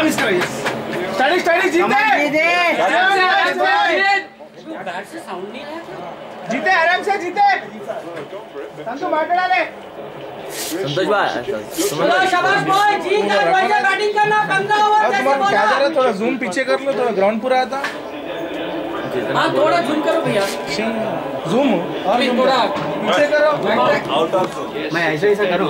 Study जीते जीते आराम से जीते संतोष मार्केट संतोष भाई शाबाश बॉय जी कर वैसे बैटिंग करना 15 ओवर जैसे बोला क्या जा रहा थोड़ा जूम पीछे कर लो थोड़ा ग्राउंड पूरा आता हां थोड़ा जूम करो भैया जूम और थोड़ा पीछे करो आउट ऑफ मैं ऐसे करूं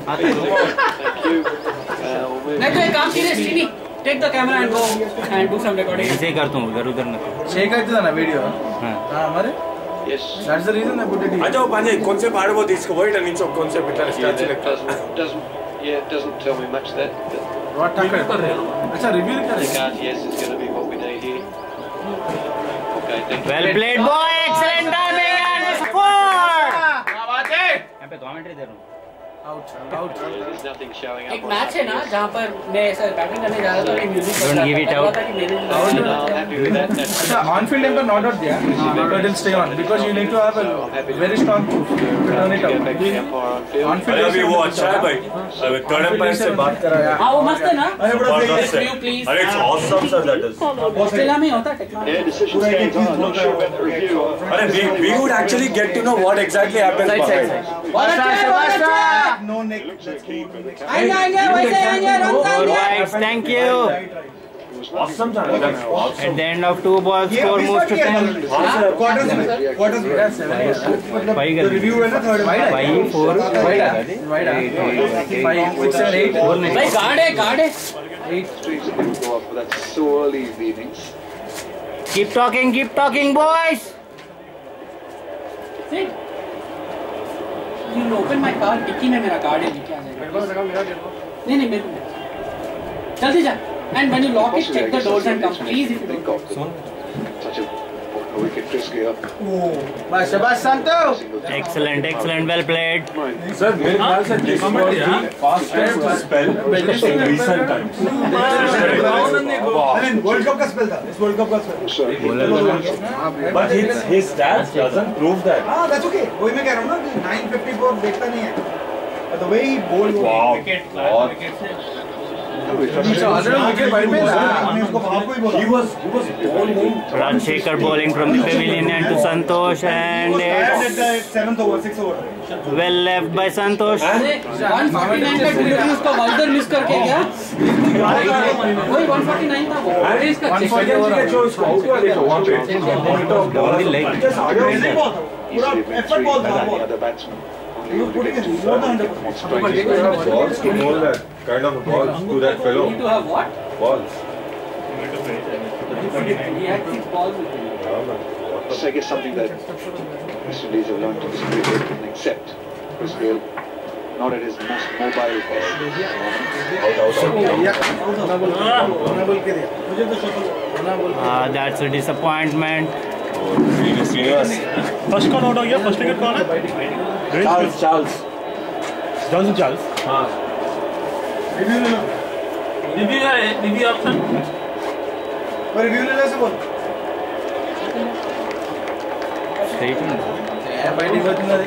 नहीं तो एक काम कीजिए स्टीनी take the camera and go and do some recording ऐसे ही करता हूं उधर न शेयर करते ना वीडियो हां हमारे yes that's the reason I put it here अच्छा पांजे कौन से पार्ट वो इसको वर्ड एंड इट्स कौन से पिक्चर स्टार्ट से लगता it doesn't tell me much that what कर रहे हो अच्छा रिव्यू कर रहे हैं yes it's going to be what we need here okay thank you well played boy excellent timing and score क्या बात है यहां पे कमेंट्री दे रहा हूं out there's nothing showing up एक मैच है ना जहां पर मैं ऐसा बैटिंग करने जा रहा था और music don't give it out happy with that अच्छा ऑन फील्ड पर नॉट आउट दिया but it stay on because you need to have a very strong turn it out on field अभी वो अच्छा है भाई अब थर्ड अंपायर से बात कर रहा है हां वो मस्त है ना अरे बड़ा सही है प्लीज अरे it's awesome sir that is Australia में होता technology yeah decision stands on I'm not sure about the review अरे we would actually get to know what exactly happened no नेक आएंगे वैसे आएंगे run right thank you awesome sir at the end of 2 balls score moves to 10 quarters में 5 review है ना third 5 4 wide 5 6 7 8 भाई guard है streaks of people go off but that's so early in the innings keep talking boys see you open my car डिक्की में मेरा card है क्या जाएगा मेरे पास लगा मेरा दे दो नहीं मेरे को जल्दी जा and when you lock it check the doors and come please if you don't such a wicket risk here शाबाश संतोष excellent well played sir मेरे ख्याल से this was the fastest spell in recent times world cup का spell था इस world cup का spell but his stats doesn't prove that हां that's okay वही मैं कह रहा हूं ना कि 954 देखता नहीं है द वे ही बोल्ड विकेट से he was bowling Rajshekhar bowling from the pavilion and to Santosh and it's 7th over 6th over well left by Santosh 149 का डिलीवरी उसका वाइडर मिस करके गया वही 149 था वो इसका चेक down the leg पूरा एफर्ट बॉल था the batsman you putting it more than balls to know that kind of balls to that fellow need to have what balls he had 6 balls with him so I guess something that West Indies have learned to distribute and accept Chris Gayle not at his most mobile that's a disappointment first कौन out हो गया first wicket कौन है Charles हाँ review option review ले ले से बोल straight बैटिंग करती ना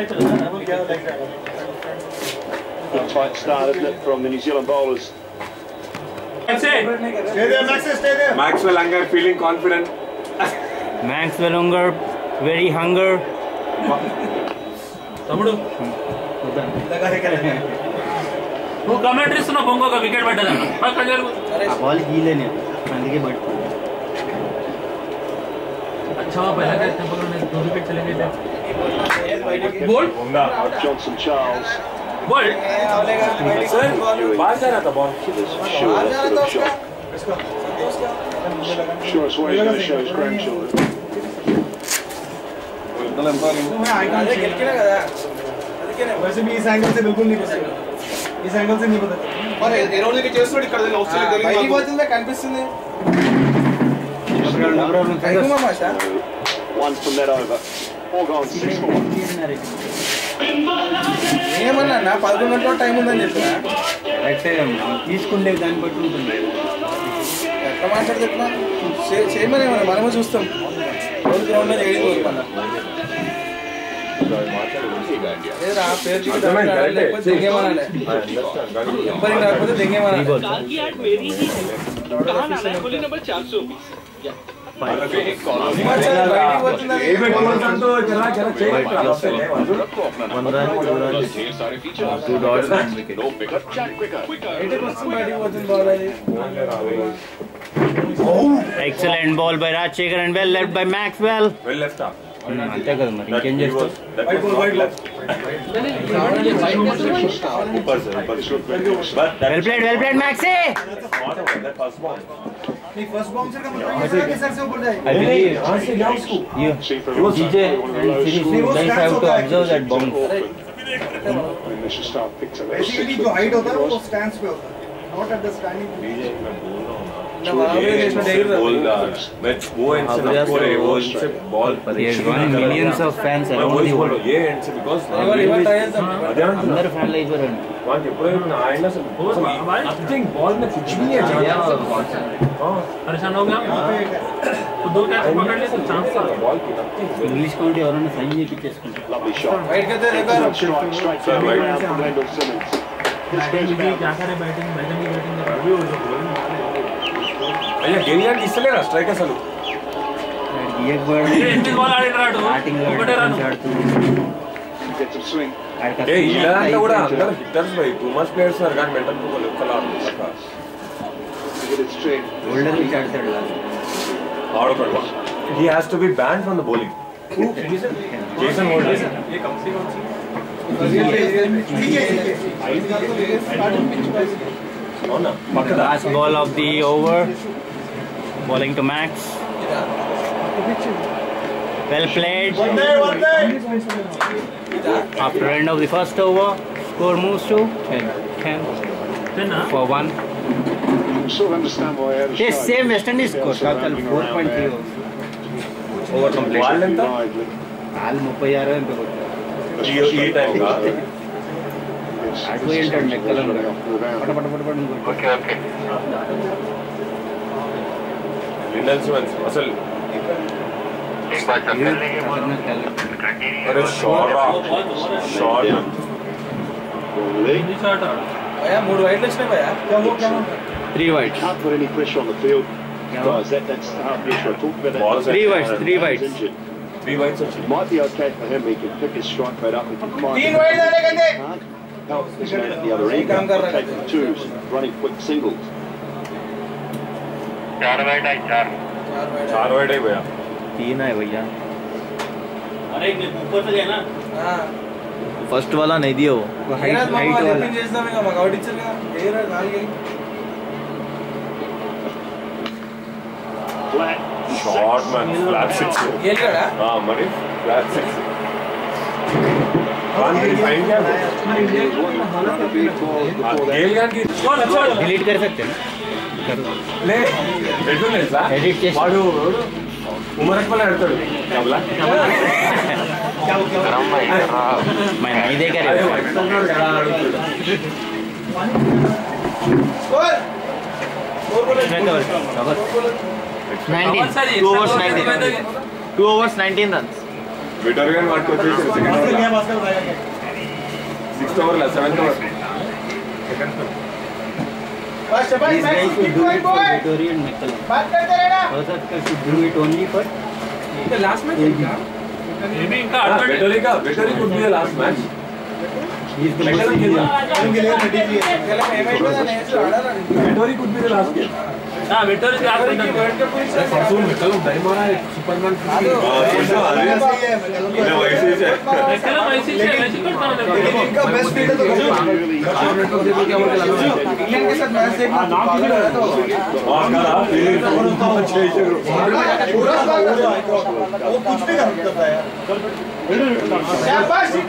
good fight start isn't it from the New Zealand bowlers stay there Maxwell Unger feeling confident Maxwell Unger very hunger Tamil वो कमेंट्री सुनो बोंगो का विकेट बैठा जाना और कंजर बॉल गीले ने अंदर बट अच्छा हुआ पहला का टेंपल में 2 विकेट चले गए थे bowled Johnson Charles bowled sir बाहर जा रहा था ball sure it's what he's going to show his grandchildren वैसे भी इस एंगल से बिल्कुल नहीं पता इस एंगल से नहीं पता और एरोने के చేసి ఇక్కడ ఆస్ట్రేలియా బయటికి పోతుందా కనిపిస్తుంది one from that over 4 gone 6 for 1 ఏమన్నా 11 గంటల టైం ఉందని చెప్పినా అయితే తీసుకుంటే దాన్ని బట్టి ఉంటుంది ఎట్లా మాట్లాడుతున్నా చేయమని మనమే చూస్తాం రోజు గ్రౌండ్ మీద ఏడి కోరుకున్నా Excellent ball by Rajshekhar and well left by Maxwell. Well left up. అంతే కదా మరి ఇంకేం చేస్తావు. Well played Maxi. First bouncer का मतलब सर से ऊपर जाए। I believe you DJ and Siri guys have to observe that bounce. Basically जो हाइट होता है वो स्टैंड्स पे होता है, not at the standing. He has won millions of fans around the world. अंदर fan लाइव पर है। परेशान हो गया तो 2 कैच पकड़ ले तो चांस था इंग्लिश काउंटी और ने सही नहीं पिचेस को राइट करते देखो क्या करे बैटिंग की बैटिंग अभी हो जो अरे गेलियन किसलेगा स्ट्राइकर चालू एक बार इंडियन बॉल आडिराडू बैटिंग ఒకటే రన్ Gets a swing. ఏ ఇలా అంటే కూడా అందరూ hitters by too much players are got mental to లెక్కల Get it straight. బౌలర్ ని చాడతాడు ఆడకూడదు he has to be banned from the bowling Jason Holder ये कम से कम అవునా last ball of the over bowling to Max well played after end of the first over score moves to 10 for 1 Sort of understand why I had a yes same West Indies score total 4.3 over complete Ball ఎంత all 36 ఎంత ఈ time గా అటు ఏంటంటే లెక్కలను పట పట పట పట ఓకే లిండన్ సిమన్స్ అసలు अरे शॉट भैया मूड वाइड लचने भैया क्या हो 3 wides Can't put any pressure on the field. Guys, that's the hard pressure I talked about. Ball three wides three wides Might be okay for him. He can pick his strike rate up. He can find 3 wide आने कहते Can't help this man at the other end. Taking twos, running quick singles. 4 wide है भैया 3 है भैया अरे ऊपर से गया ना हां फर्स्ट वाला नहीं दिया वो हाइट वाला लेकिन जैसा मैं मगाव टीचर का एयर डाल गई Flat. शॉट मैन फ्लैट 6 खेल कर हां मरी फ्लैट 6 वन की फाइन क्या है गेलियन की डिलीट कर सकते हैं ले एडिट नहीं एडिट చేసి వాడు उमर अकबर आडతాడు కబలా मैं नहीं देखा रे स्कोर बोलो 19 2 overs 19 runs విటర్ గన్ వాట్ వచ్చేసి సెకండ్ ఓవర్ गया भास्कर भाई 6th ओवर ला 7th ओवर बस शाबाश match point boy Victorian Nickel बात करते रहना Bhaskar should do it only for the last match ये भी इनका Vettori could be the last match he is the Nickel most खेला उनके लिए खड़ी थी खेला एमआई में नहीं तो आड़ा रहा Vettori could be the last game हां विक्टर की आखिरी वर्ल्ड कप पूरी से परसों निकल टाइम आ रहा है सुपरमैन इन्हें वैसे ही है निकल वैसे ही मैच करता हूं इनका बेस्ट फील्ड तो इंग्लैंड के साथ मैच देखना नाम भी लगा तो हां करा वो कुछ भी कर सकता है शाबाश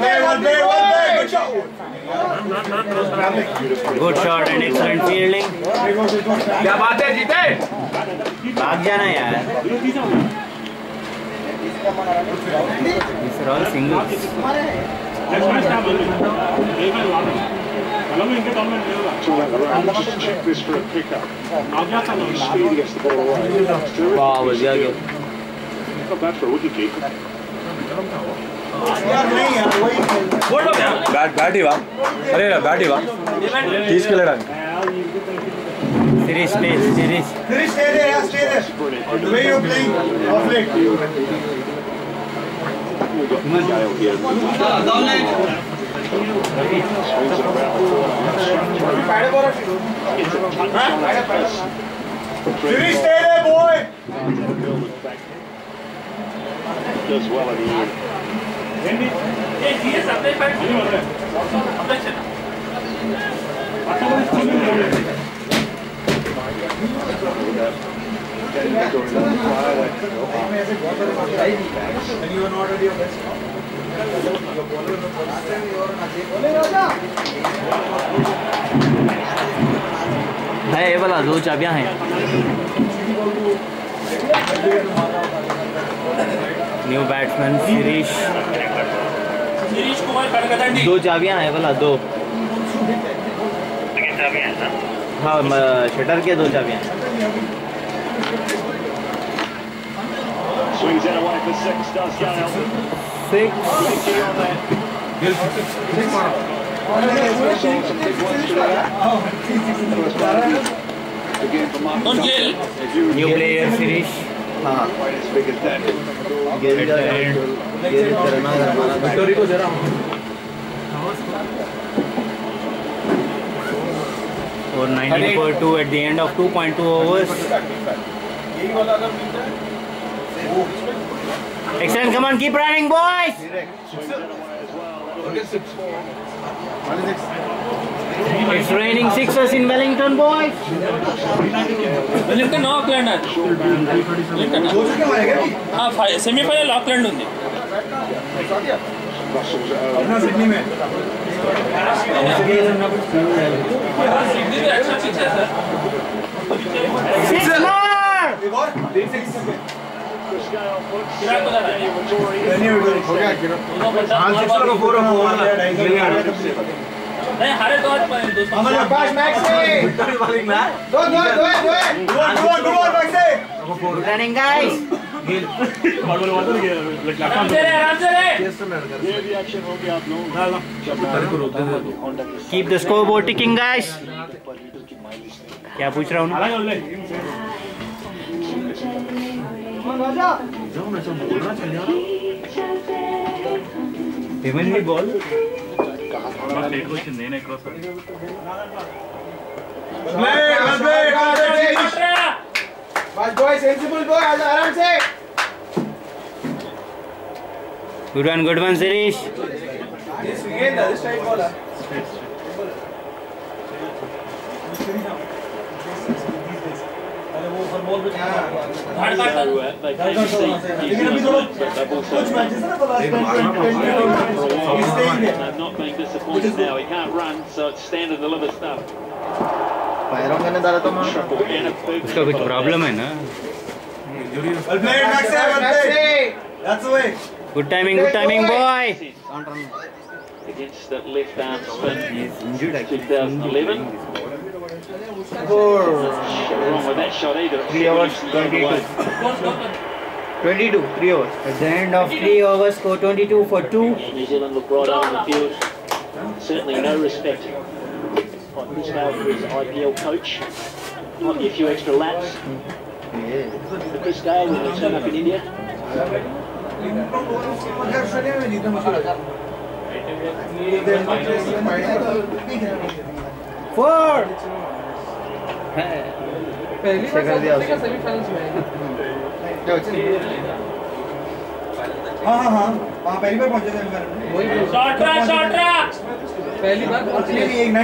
good shot and excellent fielding क्या बात है जीते भाग जाना यार these are all singles Just check this for a pickup. Speed gets the ball away. wow बढ़िया गया Not bad for a wicket keeper. Bat ही वाह, अरे बैट ही वाह, 30 के लड़ा। Sirish, stay there, stay there. The way you're playing off late. Sirish, stay there, boy. Does well at the end. है ये वाला 2 चाबियां हैं। न्यू बैट्समैन शिरीष कुमार खड़गदंडी। 2 चाबियां हैं वाला 2। हाँ शटर के 2 चाबियां। Swings it away for 6, does Gale. 6 new player Shirish. हाँ विक्टोरी को जरा और 19.2 at the end of 2.2 overs. Excellent, come on, keep running, boys. It's raining sixes in Wellington, boys. Wellington Auckland అది. సెమీఫైనల్ ఆక్లాండ్ ఉంది. Sydney में नहीं हारे तो Running, guys. Keep the scoreboard ticking, guys. क्या पूछ रहा हूँ? Heavenly ball. बस boy, sensible boy, आराम से. Good one, Sirish. This again, this straight ball. Not being disappointed now. He can't run, so it's stand and deliver stuff. उसका कुछ problem है ना? Well played, Max. That's the way. Good timing, boy. Against that left arm spin. 2011. Wrong with that shot either. 3 hours 22. 22, 3 hours. At the end of 3 overs, score 22 for 2. New Zealand look right on the field. Certainly no respect on Chris Gale for his IPL coach. Might be a few extra laps. For Chris Gale will turn up in India. Four. पहली बार semifinals में हाँ पहली बार पहुंचे semifinal में shot रहा पहली बार नहीं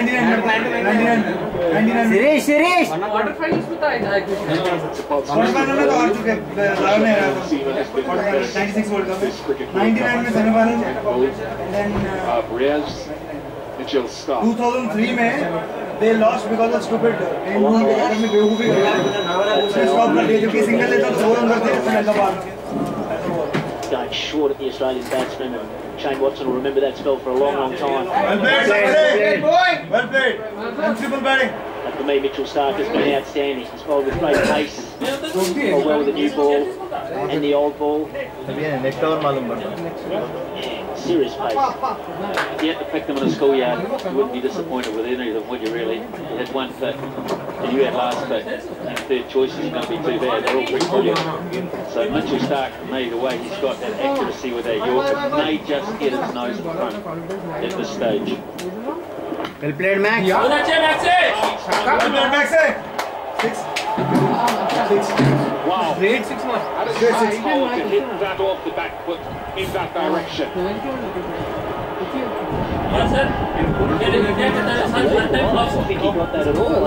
99 Sirish. Quarter finals में था क्वार्टर फाइनल में तो हार चुके लायो ने 96 वर्ल्ड कप 99 में सेमीफाइनल देन Mitchell start. 2003 में they lost because of stupid में बेवकूफी कर स्टॉप कर दिया क्योंकि सिंगल लेता तो 2 रन करते फिर लगा बाहर Going short at the Australian batsman. Shane Watson will remember that spell for a long time. Well played. Sensible batting. And for me, Mitchell Stark has been outstanding. He's bowled with great pace, bowled well with the new ball and the old ball. Next over मालूम पड़ता serious pace. If you had to pick them in a schoolyard, you wouldn't be disappointed with any of them, would you really? You had one pick, and you had last pick, and third choice is going to be too bad. They're all pretty brilliant. So Mitchell Starc, for me, the way he's got that accuracy with that York, may just get his nose in front at this stage. Well played, Max. Well played, Max. 6. Wow. Great 6 more. How does he power to hit that off the back foot in that direction? Yes, sir. I think he got that at all.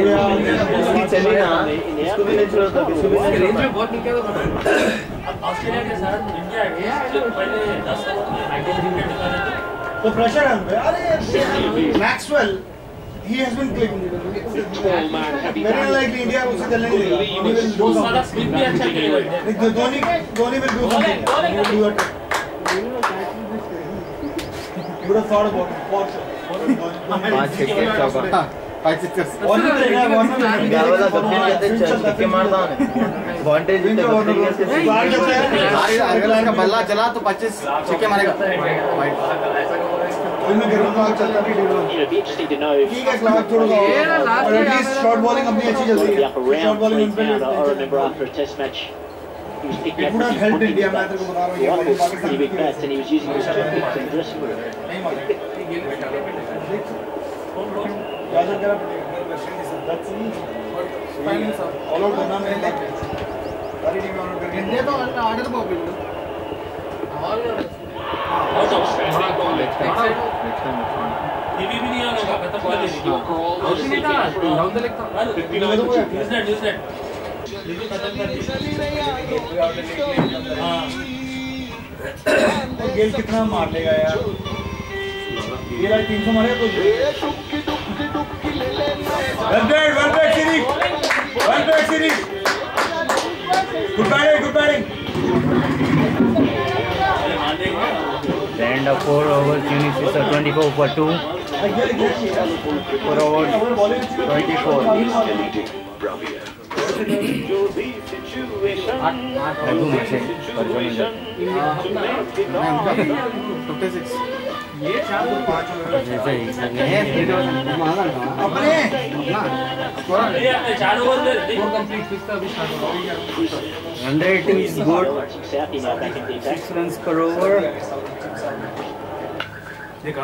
Australia के साथ India के पहले 10 over में 90 wicket निकाले थे तो pressure है उनपे अरे Maxwell he has been clicking very unlikely India उसे चलने नहीं देगा वो सारा स्पिन भी अच्छा खेलेगा Dhoni will do something you would have thought about it for sure 5 6 गावाला दक्षिण कहते छक्के मारता है एडवांटेज है अगर इसका बल्ला चला तो 25 छक्के मारेगा It'd be interesting to know if ठीक है क्लास थोड़ा सा और एटलीस्ट शॉर्ट बॉलिंग अपनी अच्छी चल रही है up around short bowling I remember after a test match he was picking up his helped India मैं bats. तेरे को बता रहा हूँ He had pretty big bats and he was using his toothpicks in the dressing room. नहीं मारे ज्यादा करा that's all out करना नहीं लगता सारी टीम ऑन करके इंडिया तो आर्डर बहुत बिल्ड outstanding bowling. टीवी भी नहीं आना खत्म कर देगी आउट नहीं था डाउन द लेग था न्यूजीलैंड टीवी खत्म कर दी हां गेल कितना मार लेगा यार ये लाइक 300 मारेगा तो well played series good batting end of 4 overs Tunis is 24 for 2 4 overs 24 ये 4 5 चार ओवर में 4 कंप्लीट फिक्स का अभी स्टार्ट हो गया run rate is good Southie now back in the attack. 6 runs per over देखा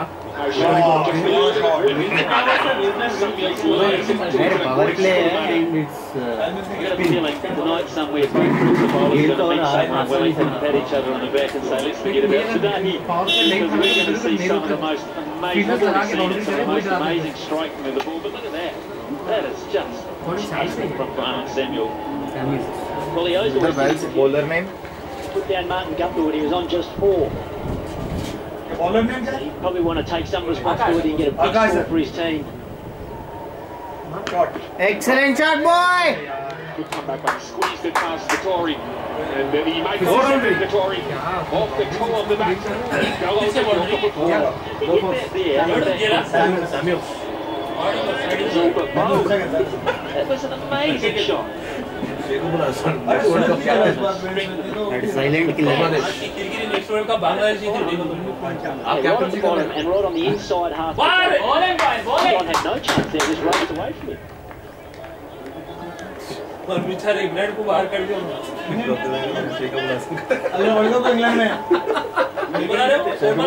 power play and it's I've got a feeling tonight somewhere both groups of bowlers are going to meet someone Wellington and pat each other on the back and say let's forget about today because we're going to see some of the most amazing some of the most amazing striking of the ball. But look at that is just fantastic from Brian Samuel. Well, he owes always bowler name put down Martin Gupta when he was on just 4. Bowler name क्या He'd probably want to take some responsibility and get a big score for his team. excellent shot boy Good comeback, but squeezed it past Vettori. And then he makes it Vettori off the toe of the back. Go on to That was an amazing shot. silent killer next world cup Bangladesh जीती Right at the bottom and right on the inside half. John had no chance there, just raced away from it. और बेचारे England को बाहर कर दिया अरे world cup England में बना रहे हो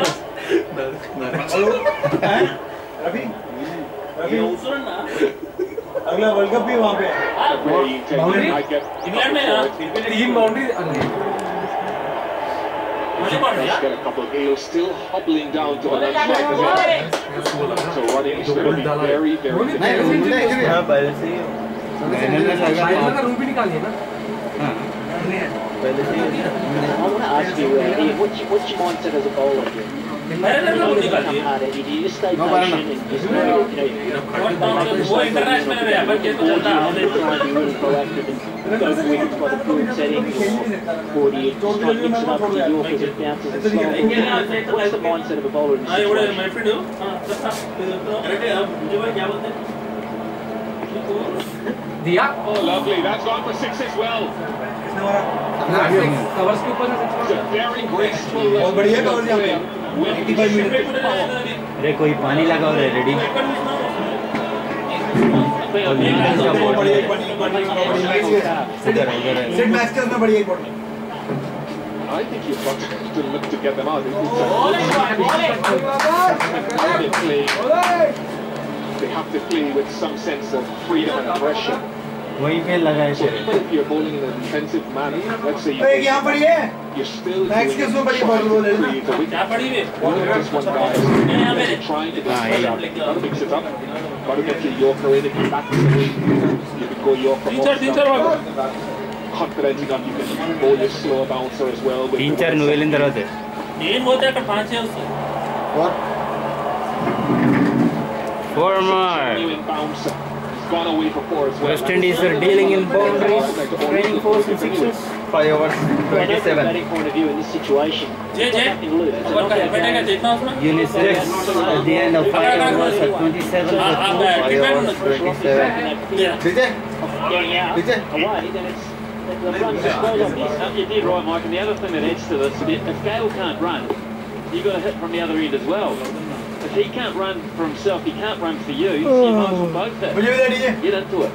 हैं रवि अगला वर्ल्ड कप भी वहाँ पे इंग्लैंड में team boundary He's got a couple of heels still hobbling down to the left side. So running is going to be very, very रूबी निकालिए ना I want to ask you, Ian, what's your mindset as a bowler? Do you just stay patient and just वो international है अपन के तो चलता है try and be really proactive and go for wickets by the field setting, or do you just try and mix it up with York as it bounces and slows? What's the mindset of a bowler in this हाँ ये बड़े situation? मैं friend हूँ correct है अब मुझे भाई क्या बोलते हैं दिया Oh, lovely. That's gone for 6 as well. Covers के ऊपर It's a very graceful बहुत बढ़िया कवर यहाँ पे अरे कोई पानी लगा रहा है ready I think you've got to look to get them out. They have to play with some sense of freedom and aggression. वहीं पे लगा है But if you're bowling in a defensive manner, let's say you're still doing just one guy trying to mix it up. Got to get your Yorker in. If you're back to the wing, you can go Yorker. Confident enough you can bowl your slower bouncer as well. 3-4 नोवेल इन तरह से game होता है 5 है उससे four more bouncer. Gone away for 4 as well. West Indies are dealing in boundaries training 4 and 6 5 overs 27 batting point of view in this situation. UNICEF at the end of 5 overs at 27 for 2 5 overs 27 Getting out away, then it's the runs as well on this. You did right, Mike, and the other thing that adds to this, if Gale can't run, you've got to hit from the other end as well. If he can't run for himself, he can't run for you, so you might as well both hit. Get into it.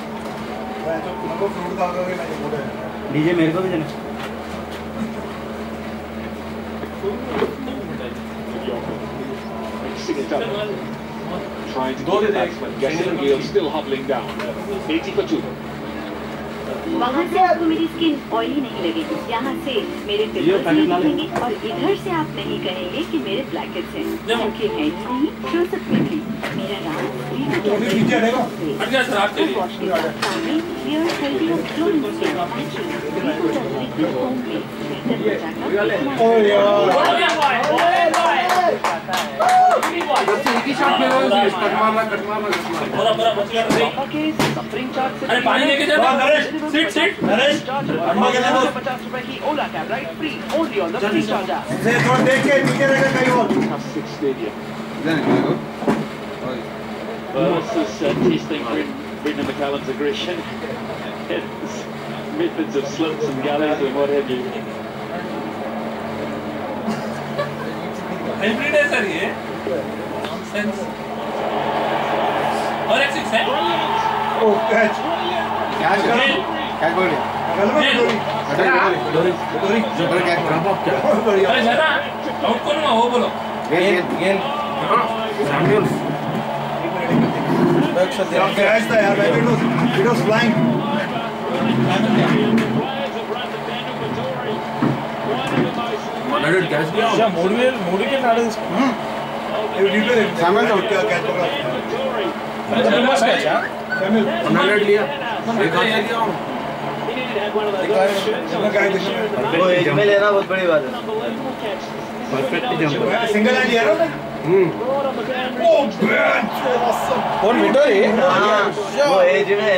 DJ मेरे को भी देना Mixing it up. Trying to get the batsman guessing. Gale still hobbling down. 80 for 2. वहाँ से आपको मेरी skin oily नहीं लगेगी, यहाँ से मेरे पिंपल्स नहीं दिखेंगे और इधर से आप नहीं कहेंगे कि मेरे ब्लैकेट्स हैं, क्योंकि है ही नहीं, शो सकते भी मेरा नाम अरे पानी लेके जा Sit. ₹50 की Ola cab ride free only on the free charger से थोड़ा देख के नीचे रहेगा कहीं और Six stadium. Well, this is testing Brendan McCallum's aggression, his methods of slips and gullies and what have you. Hybrid है सर ये नॉनसेंस और एक 6 है ओ कैच बोल रही डोरी जो पर कैच ड्रॉप ऑफ क्या अरे जरा आउट करो ना वो बोलो गेल सैमुअल्स कैच था यार इट वाज फ्लाइंग नडर कैच दिया अच्छा मोड़ी के नाड़े सैमुअल आउट क्या कैच पकड़ा मस्त कैच हां सैमुअल नडर लिया वो एज में लेना बहुत बड़ी बात है परफेक्ट जंप सिंगल हैंड लिया ना ओ बैन कौन विटर है वो एज में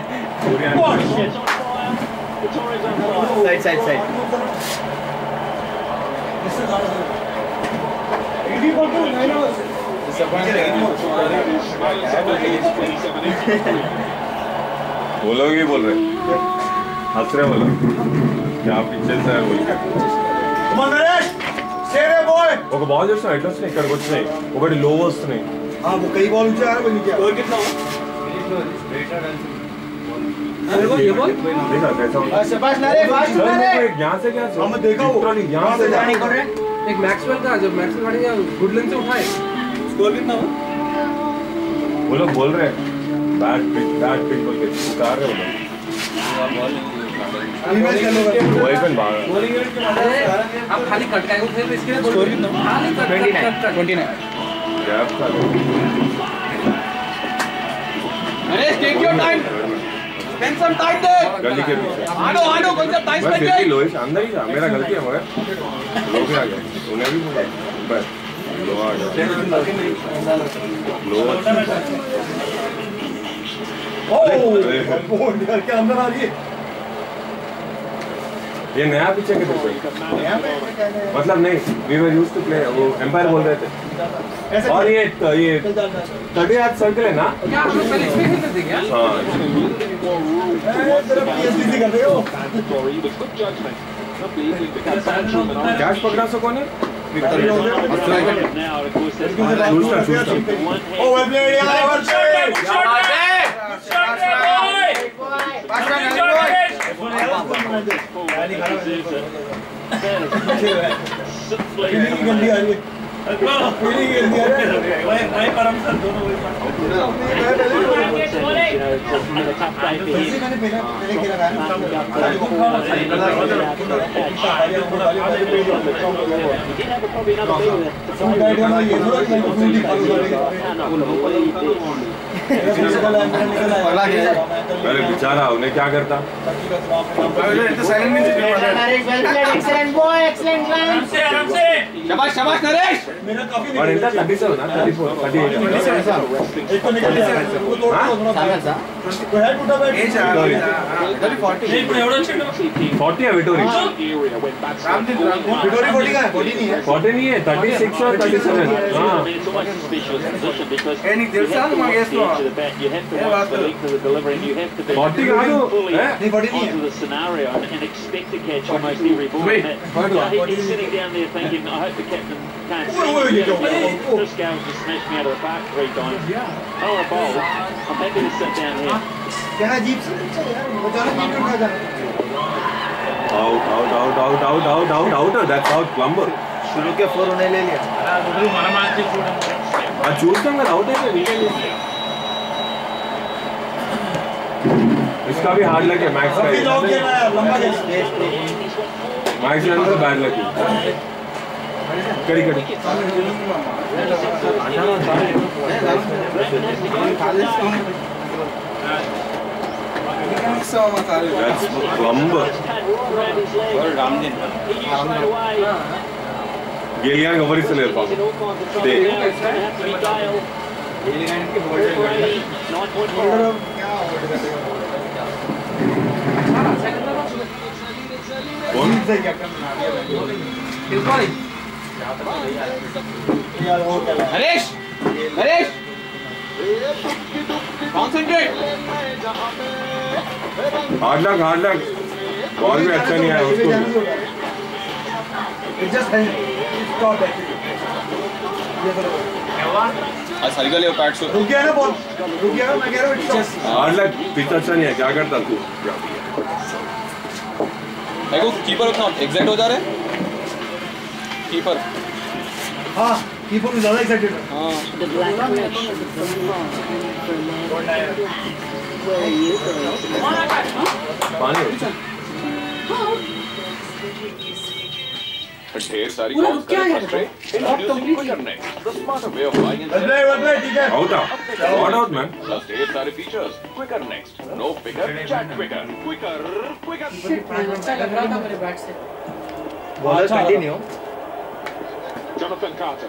साइड वो लोग ही बोल रहे हंस रहे वो लोग क्या पिक्चर से है ఒక బాల్ చేస్తున్నా ఎట్లా వస్తున్నాయి ఇక్కడికి వచ్చినాయి ఒకటి లో వస్తున్నాయి वो कई बॉल ऊंचा है वो नीचे और कितना देखा कैसा शाबाश नारे फास्ट नारे यहाँ से क्या हम देखा वो यहाँ से जाने कर रहे एक मैक्सवेल का जब मैक्सवेल गाड़ी गुडलैंड से उठाए स्कोर कितना हुआ वो लोग बोल रहे हैं बैट पिच बोल के उतार रहे वो लोग बॉयफ्रेंड बाहर आप खाली कट का थे तो इसके लिए स्कोर कितना खाली 29 गैप था अरे take your time spend some time there gully के पीछे आनो कोई सा टाइम स्पेंड किया लोइस अंदर ही था मेरा गलती है मगर लोग भी आ गए उन्हें भी बोला बस लो आ गया लो ओ निकल के अंदर आ रही है ये नया पिक्चर के तरफ मतलब नहीं we were used to play वो एम्पायर बोल रहे थे और ये 30 सर्कल है ना क्या आप लोग पहले इसमें खेलते थे क्या हां पीएसडी कर रहे हो कैच पकड़ा सको ने Now, of course, that's Oh, well played, yaar. Well played. अरे बेचारा उन्हें क्या करता Excellent boy, excellent man. शाबाश शाबाश नरेश और इनका 37 ना 34 38 40 है विटोरी 40 नहीं है 36 और 37 हाँ Any Dilsan you have to watch the length of the delivery and you have to be fully onto the scenario and expect to catch almost every ball. He's sitting down there thinking, I hope the captain can't see me. This guy just smashed me out of the park 3 times. Oh, a bowl. I'm happy to sit down here. Out. That's out plumber. शुरू के 4 उन्हें ले लिया choose कर out है इसका भी hard लगे मैक्स का मैक्स रन से बैड लगे करी That's plumber. गेलियान कवर इससे ले पाऊँ दे Naresh Naresh concentrate hard luck ball भी अच्छा नहीं आया उसको सारी का ले पैट से रुक गया ना बॉल रुक गया मैं कह रहा हूं हार्ड लक पिच अच्छा नहीं है क्या करता तू देखो कीपर उतना एग्जैक्ट हो जा रहे हैं कीपर हां कीपर में ज्यादा एक्साइटेड है हां The black connection from where are you going? ढेर सारी कॉल्स का introducing Quikr next the smarter way of flying ठीक है आउट मैन प्लस ढेर सारे features Quikr next no figure chat Quikr अच्छा लग रहा था मेरे बैट से ball continue Jonathan Carter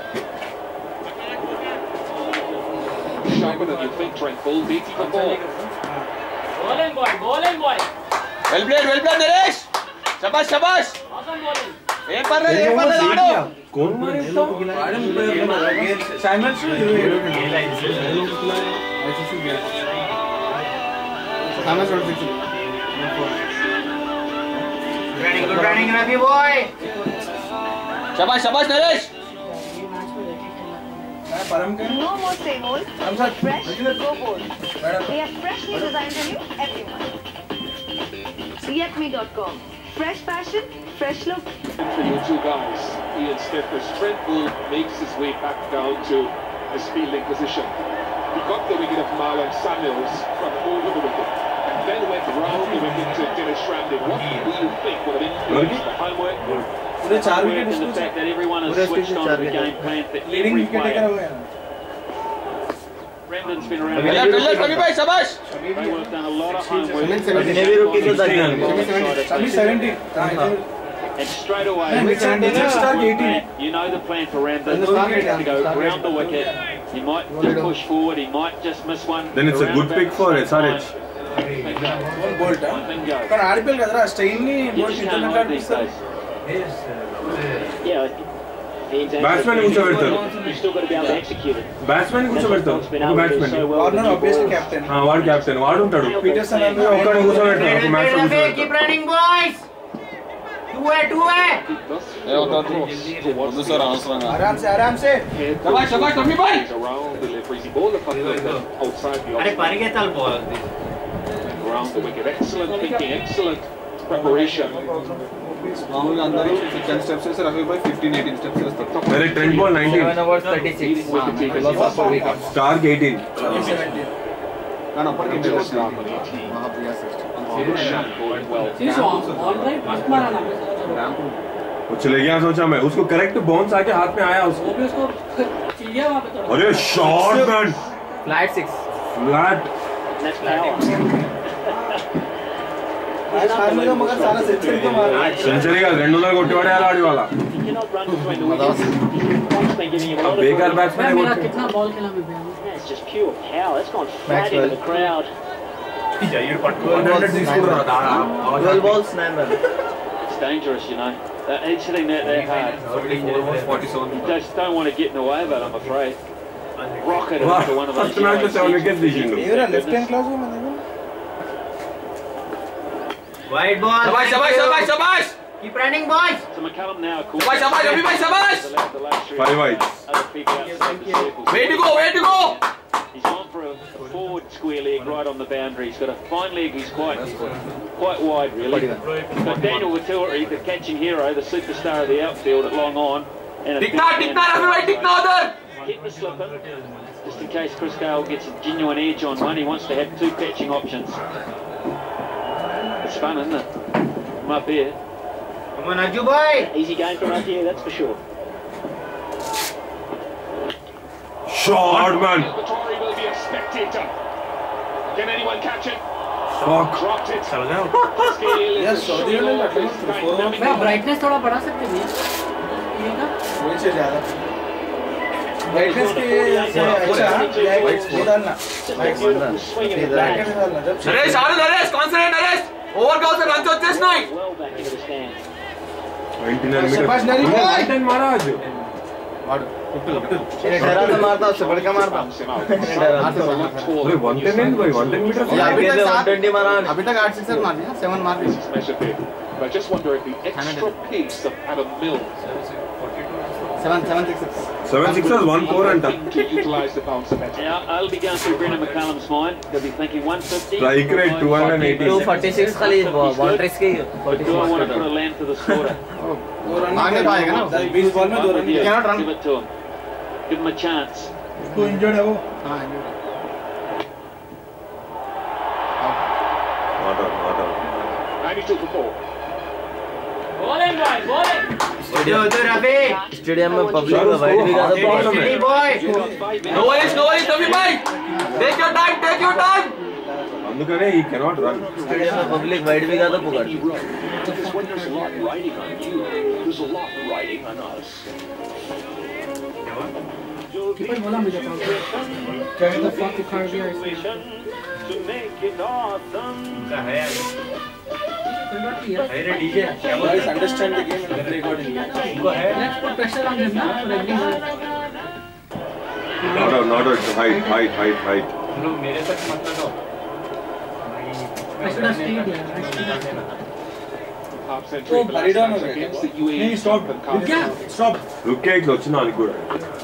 sharper than you think Trent Bull beating the ball bowling boy well played Naresh शाबाश शाबाश एक बार लाडो कौन मारे तो Simon good running Ravi boy शाबाश Naresh No more same old. Fresh, go bold. We have freshly designed for you every month. Yetme.com. Fresh fashion, fresh look. for you two guys Ian Stephens. Trent Bull makes his way back down to his fielding position. He got the wicket of Marlon Samuels from over the wicket and then went round the wicket to Dinesh Ramdin. What do you think would have influenced the homework? Homework and the fact that everyone has switched on to the game plan for every player. Ramdin's been around. Revy bhai shabash. They worked done a lot of homework. And straight away, you know the plan for Ramdin. To go round the wicket. He might just push forward. He might just miss one. Then it's a good pick for SRH. One bolt. But RPL kadra strain ni bolt internet these days. Yeah. Batsman ऊंचा बैठता है. You still got to be able to execute it. Batsman ऊंचा बैठता है. वो batsman. Corner obviously captain. हाँ वार्ड captain. वार्ड उन्टाडू. Peterson ओकर ऊंचा बैठता है. Match ऊंचा बैठता है. Keep running boys. 2 है ये होता तो बोलो सर आंसर आराम से शाबाश टॉमी भाई around the deliveries. He bowled a couple of them outside the अरे off पानी के ताल ball around the wicket. Excellent thinking, excellent preparation. मामूली अंदर ही 10 स्टेप्स से रफी भाई 15-18 स्टेप्स से मेरे trend ball 19 7 overs 36 star 18 Wahab Riaz 16. All right मस्त मारा ना वो चले गया सोचा मैं उसको करेक्ट बाउंस आके हाथ में आया उसको वो भी उसको चिल्लिया वहां पे थोड़ा अरे shot man flat 6 flat That's power. मगर सारा सेंचुरी तो मारा सेंचुरी का रेंडुलर कोट्टीवाड़े वाला आड़ी वाला You cannot run between the wickets. Point's been giving you a lot of बेकार grief. बैट्समैन है मेरा वो कितना बॉल खेला मैं भैया That's just pure power. It's gone flat into the crowd. 12 balls 9 runs It's dangerous, you know. It's hitting that hard. You just don't want to get in the way of it, I'm afraid. Rocket it into one of those. First match में 7 wicket दी जिन्हों ये वाला left hand class में मैंने wide ball शाबाश keep running boys So McCallum now. शाबाश अभी भाई शाबाश 5 wides Other people outside the circles. way to go He's gone for a forward square leg right on the boundary. He's got a fine leg. He's quite wide, really. But Daniel Wattori, the catching hero, the superstar of the outfield at long on. And टिकना Rafi भाई टिकना उधर hit the slipper, just in case Chris Gale gets a genuine edge on one. He wants to have 2 catching options. It's fun, isn't it? From up here. come on Ajju boy Easy game from up here, that's for sure. Shot man Wattori will be a spectator. Can anyone catch it? Fuck Dropped it. Yes, Saudi Arabia में मैं brightness थोड़ा बढ़ा सकते हैं ये का वही से ज्यादा ब्राइटनेस के अच्छा ये डालना ब्लैक डालना जब नरेश कॉन्संट्रेट नरेश ओवर का उसे रन चेस नहीं Well back into the stand. 29 शाबाश नरी मीटर भाई टाइम मारा आज ये डरा तो मारता उससे बढ़ के मारता अरे 110 नहीं भाई 110 मीटर अभी तक 120 मारा अभी तक 8 सिक्सर मार दिया 7 मार दिया But I just wonder if the extra pace of Adam Mills 7 6 7 sixers 1 4 and to utilise the bouncer better. Now, I'll be going through Brendan McCallum's mind. He'll be thinking 150. Strike rate 280. 246 खाली boundaries के Or do I want to put a land to the scorer? आगे पाएगा ना 20 ball में 2 run Yeah, cannot run give it to him. Give him a chance. उसको injured है वो हां Not out. 92 for 4. Bowling studio उधर रफी स्टेडियम में पब्लिक में वाइड भी ज्यादा प्रॉब्लम है बॉय नो वरीज टॉमी भाई टेक योर टाइम అందుకనే he cannot run स्टेडियम में पब्लिक वाइड भी ज्यादा पुकार Because when there's a lot riding on you, there's a lot riding on us. Keeper बोला मुझे क्या द फक कर दिया इसने To make it awesome. अरे DJ guys understand the game and play accordingly let's put pressure on him now for everything not out height लोग मेरे तक मत लगाओ I should have stayed there. Half century for last match against the UAE. नहीं stop क्या stop रुक के एक వచ్చిన అని కూడా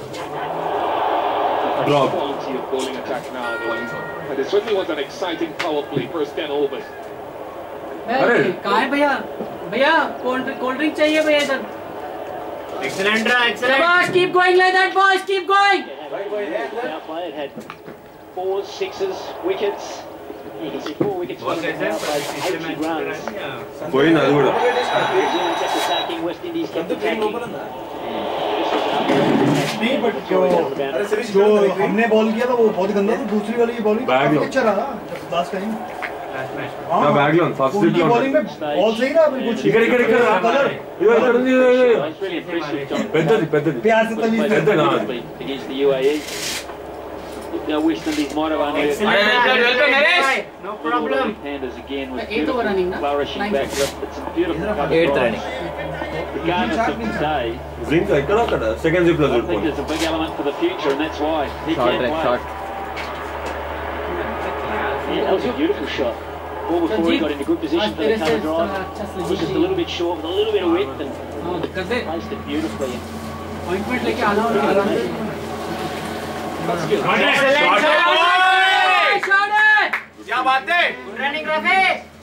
Drop. Quality of bowling attack now, though. But it certainly was an exciting power play first 10 overs. अरे कहाँ है भैया कोल्ड ड्रिंक चाहिए भैया इधर एक्सीलेंट रहा एक्सीलेंट शाबाश keep going like that boys keep going Outplay, it had 4s, 6s, wickets. You can see 4 wickets. बहुत कैसे 80 runs. పోయిన అది కూడా New Zealand kept attacking, West Indies kept attacking. नहीं बट जो अरे सिर्फ जो हमने बॉल किया था वो बहुत गंदा था दूसरी वाली की बॉलिंग Bag लो। अच्छा रहा लास्ट टाइम నా బ్యాగ్ లో ఫస్ట్ స్లిప్ లో बॉलिंग में बॉल सही रहा बिल्कुल ఇక్కడ He's really impressed with John పెద్దది प्यार से तमीज పెద్దది against the UAE. Now West Indies might have unheard. No problem Handers again with Eighth over running, no? flourishing Ninth. back lift. It's a beautiful cover 8th drive. running Regardless of today, జింక్ ఎక్కడ అక్కడ second జిప్ లో I think చూడుకోండి there's a big element for the future, and that's why he shot can't drag play. Shot Yeah, that was a beautiful shot. Ball before he got into good position for the cover drive. Was just a little bit short with a little bit of width and placed it beautifully. Appointment लेके आना होगा. क्या बात है? Running Rafi.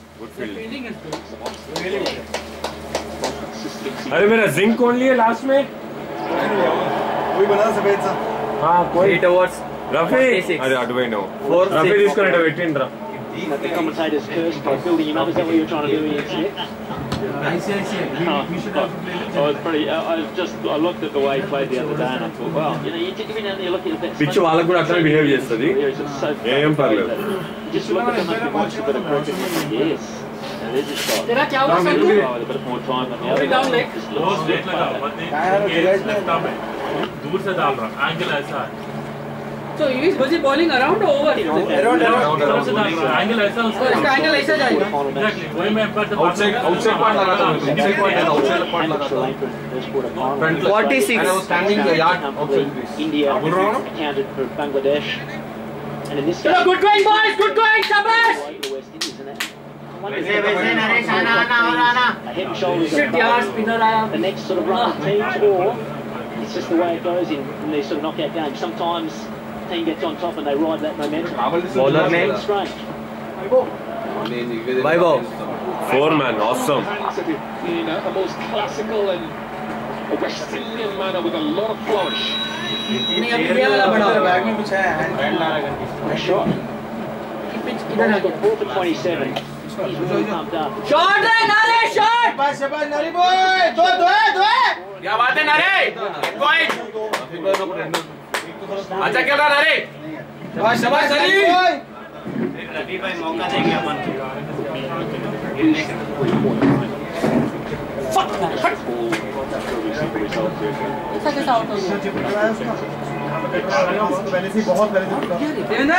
अरे मेरा zinc कौन लिया लास्ट में? कोई बना सफेद सा. हाँ कोई. 8 hours. Rafi. अरे अडवाई no. Rafi is going to wait in Rafi. The commentators cursed by building him up. Is that what you were trying to do here? I see. We should have played. I was pretty. I looked at the way he played the other day, and I thought, well, you know, you did down there, you're looking at that. Pitch వాళ్ళకు కూడా అట్లా behave చేస్తది. ఏం పర్లేదు. Just look at him and watch a bit of cricket. Yes. Now there's a shot. तेरा क्या हुआ Santu? A bit more time than the other. down leg. बहुत देख लगा. लेफ्ट में दूर से डाल रहा. एंगल ऐसा है. So he is busy bowling around or over? Around. Angle ऐसा उसका. इसका एंगल ऐसा जाएगा. Exactly. वही मैं outside point लगा था. Inside point and outside point लगा था. 46. And I was standing the yard outside. India accounted for Bangladesh. And in this चलो good going boys, good going, शाबाश. वैसे नरेश आना. Head and shoulders. Shit यार spinner आया. The next sort of run of teams, or it's just the way it goes in these sort of knockout games. Sometimes team gets on top and they ride that momentum. Bowler name? Strange. Vaibhav. 4-man, awesome. In a most classical and a West Indian manner with a lot of flourish. नहीं अभी ये वाला बड़ा bag में कुछ है. A shot. इधर आ गया. 4 for 27. He's really pumped up. Shot है नारे shot. शाबाश नरी बॉय. दो. क्या बात है नरे? कोई. अच्छा खेल रहा नरे. शाबाश नरी. रवि भाई मौका देंगे अपन. ऐसा कैसा आउट हो गया? पहले से बहुत देवेंद्र.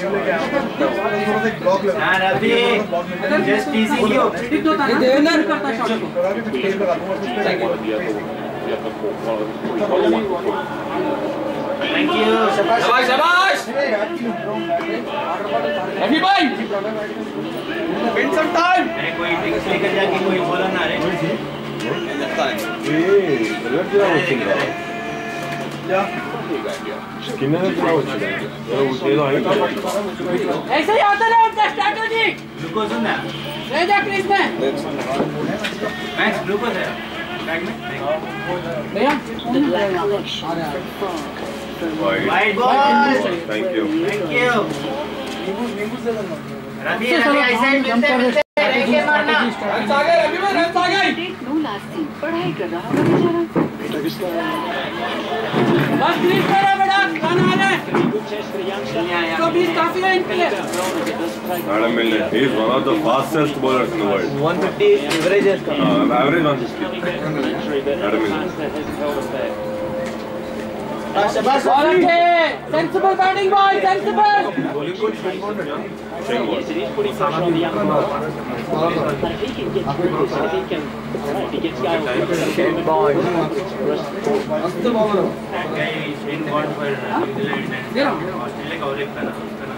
हाँ Ravi. Just teasing you. Devendra करता शॉट को. Thank you. शाबाश. रवि भाई. Spend some time. अरे कोई ड्रिंक्स लेकर जाके कोई बोला ना रे. ऐसे ही आता रहे उनका स्ट्रैटेजी. ग्लूकोज है ना. ले जा क्रीज में. मैक्स ग्लूकोज है बैग में. भैया white ball. Thank you. Ravi ऐसा ही मिलते रह मारना. रन आ गए रवि भाई रन आ गए. नो लास्टिंग पढ़ाई कर रहा होगा बेचारा. बस क्रीज पे रहे बेटा. खाना आ रहा है. Good test for the youngster. तो 20 काफी है इनके लिए. Adam Milner, he is one of the fastest bowlers in the world. 150 average है इसका. Average 150. Adam Milner. शाबाश. Sensible batting boy, sensible. Yes, it is putting pressure on the young bowler. But if he can get through this, if he gets going, Australia का और एक था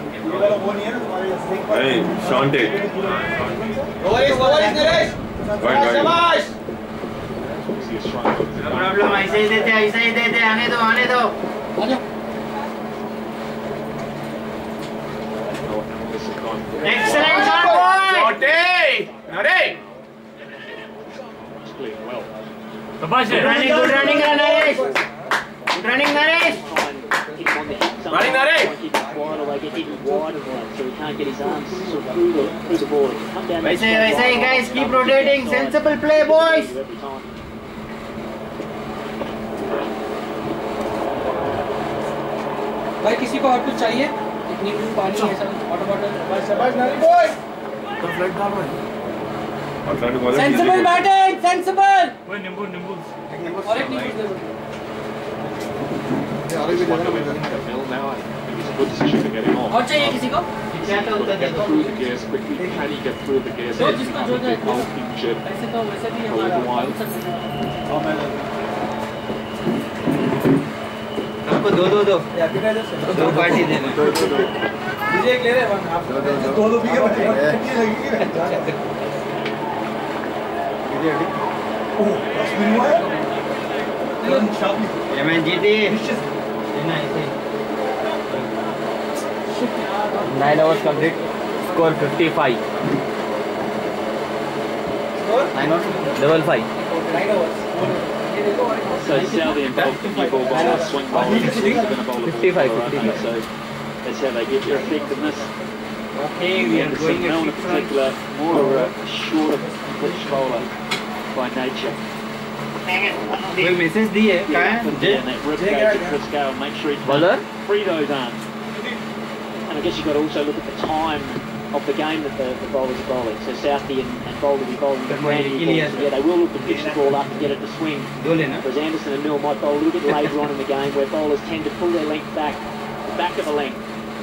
ना. Hey, Shante. Naresh. शाबाश. Problem ऐसे ही देते आने दो. Excellent shot boy. नरे. शाबाश है. Good running Naresh. Good running Naresh. Running Naresh. They get hit wide, so he can't get his arms sort of through the ball. Come down. वैसे ही guys keep rotating. Sensible play boys. भाई किसी को और कुछ चाहिए? नींबू पानी ऐसा वाटर बॉटल. शाबाश नरी बॉय. Sensible batting, sensible. वो नींबू. और एक नींबू दे दो. Good decision to get him off. और चाहिए किसी को? Get through the gears quickly. Can he get through the gears? जो जिसको जो है. Injured. ऐसे तो वैसे भी For a हमारा. while. हमको दो पार्टी देना। मुझे एक ले रहे हैं आप दो पी के MNGT 9 hours complete. Score 55. Score 9 hours. 55. 9 hours. So Saudi involved in new ball bowler, swing bowler, they're going to bowl a 55, ball bowler, aren't they? So that's how they get their effectiveness. Okay, we are going Mel in at particular, more of a shorter pitch bowler by nature. कोई message दी है क्या है? And that rip gauge at Chris Gale, make sure he Bowler? free those arms. And I guess you've got to also look at the time of the game that the bowlers are bowling. So Southey and Bowler will be bowling the brand new balls. Yeah, they will look to pitch the ball up and get it to swing. Whereas Anderson and Mill might bowl a little bit later on in the game, where bowlers tend to pull their length back, the back of the length.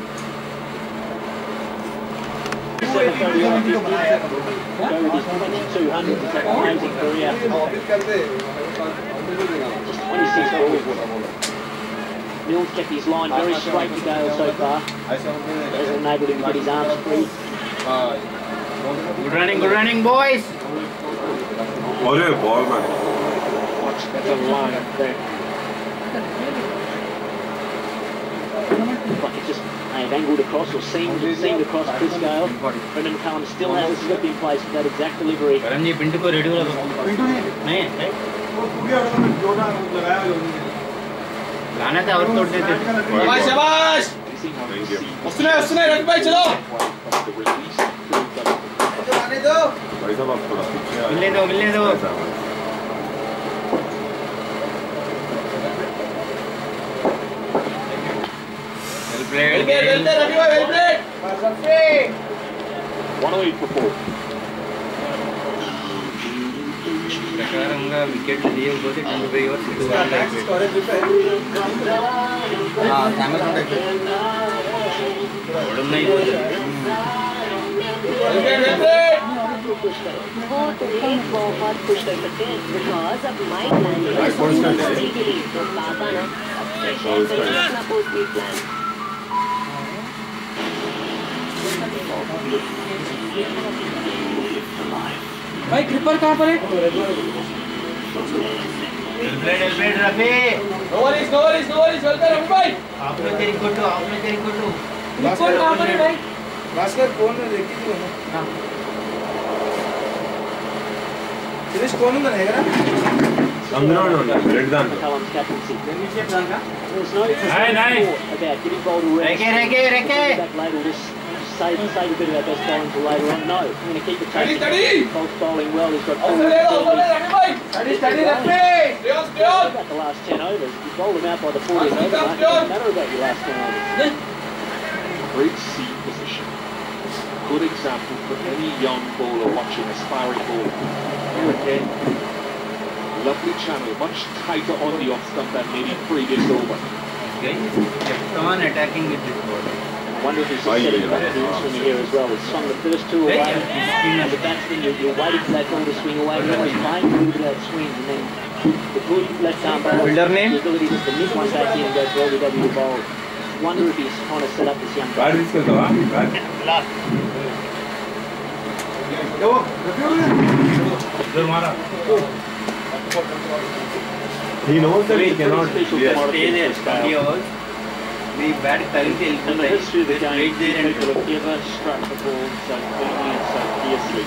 Go with his 2200s, he's had an amazing career. Just 26 balls. Mills kept his line very straight to Gale so far. Hasn't enabled him to get his arms free. Good running, boys. अरे ball में Much better line there. Like it just may have angled across or seemed across Chris Gale. Brendan McCullum still has a slip in place with that exact delivery. Karan ji Pintu को ready हो रहा नहीं गाना था और तोड़ देते। शाबाश उसने रन भाई चलो आने दो भाई साहब आप थोड़ा पीछे मिलने दो well played Ravi bhai well played Rafi 108 for 4. प्रकारंगा विकेट लिए होते टू भाई और सिद्धू हां कैमरा ओडम नहीं वो तो बहुत खुश कर सकते हैं बिकॉज अब माइक प्लान के लिए तो पापा ना अपना पोस्ट प्लान भाई क्रिपर कहाँ पर है? Well Rafi. No worries well done भाई आपने तेरी कोटो क्रिपर कहाँ पर है भाई? भास्कर कौन है देखी थी ना फिनिश कौन होगा रहेगा ना अंदर रेड दान McCullum's captaincy. There's no about getting bowled already. रखे Back later will just save a bit of our best bowling for later on. No, I'm going to keep the tape. Bolt's bowling well. He's got full steady about the last 10 overs. You bowled him out by the 40th over. It doesn't matter about your last 10 overs. Great seat position. Good example for any young bowler watching, aspiring bowler. Here again, lovely channel, much tighter on the off stump than maybe previous over. kept on attacking with this ball. I wonder if he's setting back the swing here as well. He's swung the first two away. As a batsman, you're waiting for that ball to swing away. You're always playing a little bit of that swing, and then the good left arm bowler, Fielder name? the ability just to nip one back in and go for LBW to bowl. Wonder if he's trying to set up this young guy. Bat risk करता है bat इधर मारा he knows that he cannot Special yes. commodity Stay there, for Scale. 20 overs. We bat currently In the history of the game, right there and people have ever struck the ball so cleanly and so fiercely.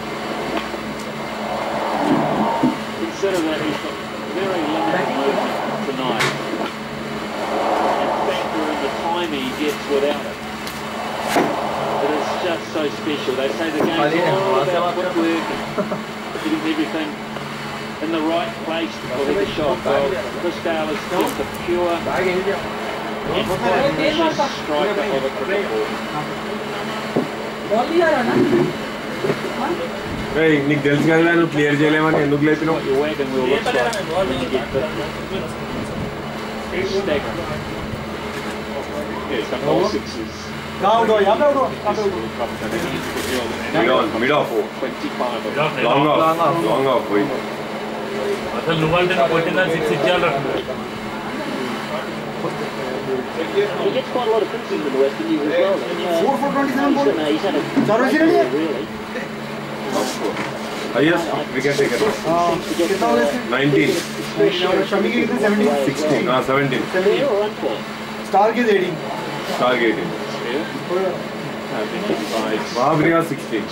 Instead of that, he's got very limited movement tonight. And factor in the time he gets without it. But it's just so special. They say the game's all about footwork and getting everything in the right place to hit the shot. Well, Chris Gale is just a pure and precious striker of a cricket ball. Ball ही आ रहा ना? hey nick తెలుసుగా నువ్వు clear చేయలేమని ఎందుకు లేపినావు What your wagon wheel looks like when you get the stagger. Yeah, he's got all sixes. mid off 25 long off పోయి అసలు నువ్వంటే కొట్టిందని 6 ఇచ్చారు He gets quite a lot of criticism in the West Indies as well. And, 4 for 27 balls. he's had a Sarvaji ready? really. Yes, wicket taker. कितना हो गया? 19. शमी के कितने? 17. 16. 17. Fair or unfair? Star के 18. Star 18. Mahavriya 16.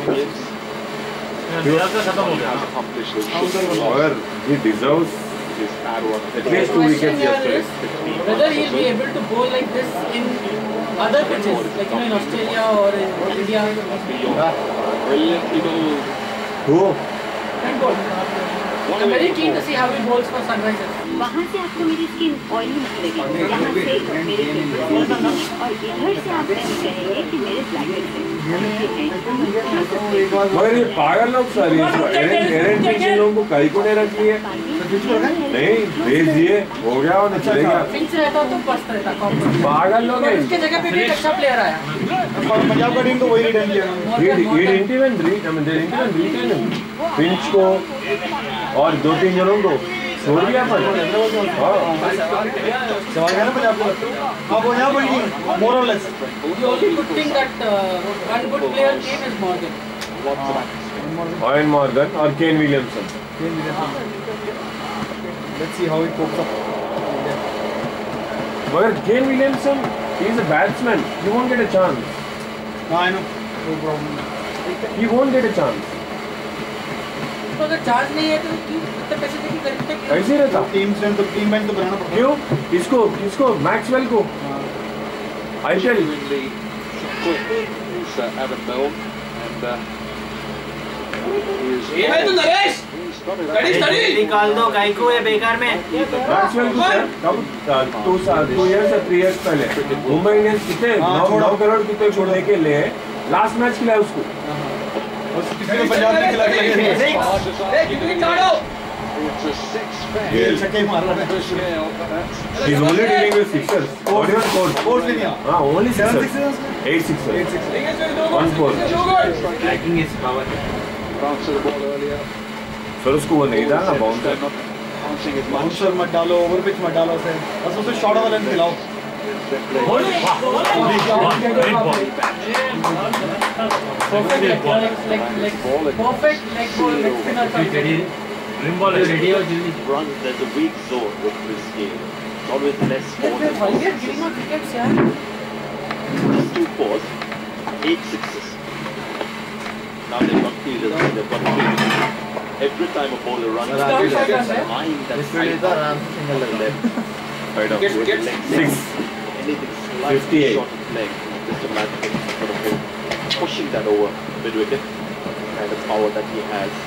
However, he deserves at least 2 wickets yesterday. Whether he'll be able to bowl like this in other pitches, like in Australia or in India. Brilliantly bowled. Who? And bowl. I'm very keen to see how he bowls for Sunrisers. वहाँ से आपको मेरी skin oily नहीं लगेगी, यहाँ से मेरे pimples नहीं, और इधर से आप नहीं कहेंगे कि मेरे ब्लैकेट्स हैं। मगर ये पागल लोग सारे एरन फिंच इन लोगों को कहीं को नहीं रख लिए। नहीं भेज दिए, हो गया और चले गया। फिंच रहता तो मस्त रहता। पागल लोग हैं। इसके जगह पे भी एक अच्छा प्लेयर आया। पंजाब का टीम तो वही रिटर्न किया। ये इंटीवन रिटर्न फिंच को और 2-3 जनों को छोड़ दिया पर। सवाल है ना पंजाब को। अब वो यहाँ पर more or less. The only good thing that one good player came is Morgan. Ian Morgan or Kane Williamson. Let's see how it copes up. मगर Kane Williamson, he is a batsman. He won't get a chance. No, I know. No problem. He won't get a chance. तो अगर charge नहीं है तो क्यों इतने पैसे देके खरीदते क्यों? ऐसे ही रहता। टीम स्ट्रेंथ तो टीम बैंक तो बनाना पड़ता है। क्यों? किसको? मैक्सवेल को। I tell you. Adam Milne and ये है तो नरेश स्टडी निकाल दो काई को ये बेकार में। मैक्सवेल को कब 2 years या 3 years पहले मुंबई इंडियंस कितने 9 करोड़ कितने छोड़ने के लिए लास्ट मैच खिलाया उसको। किसी ने पंजाब में खिला के कितनी चाड़ो ये छक्के मार रहा है। He's only dealing with sixers. What is score? Four नहीं है। हाँ, only 7 sixers. sixes. 8 sixers. 1 4. Tracking is power. answer the ball earlier. Sir उसको वो नहीं डालना बाउंसर। बाउंसर मत डालो, ओवर पिच मत डालो से, बस उसे शॉर्ट वाला खिलाओ। Perfect leg ball, leg spinner. Rim ball is ready or jildi. Run, there's a weak zone with this game. Not with less force. We are giving out wickets, yaar. Just 2 fours, 8 sixes. Now they've got fielders, they've got fielders. Every time a bowler runs, mind that side single left. Right off with the leg. 6. Anything slightly short of leg. Just imagine sort of pushing that over mid-wicket. And the power that he has.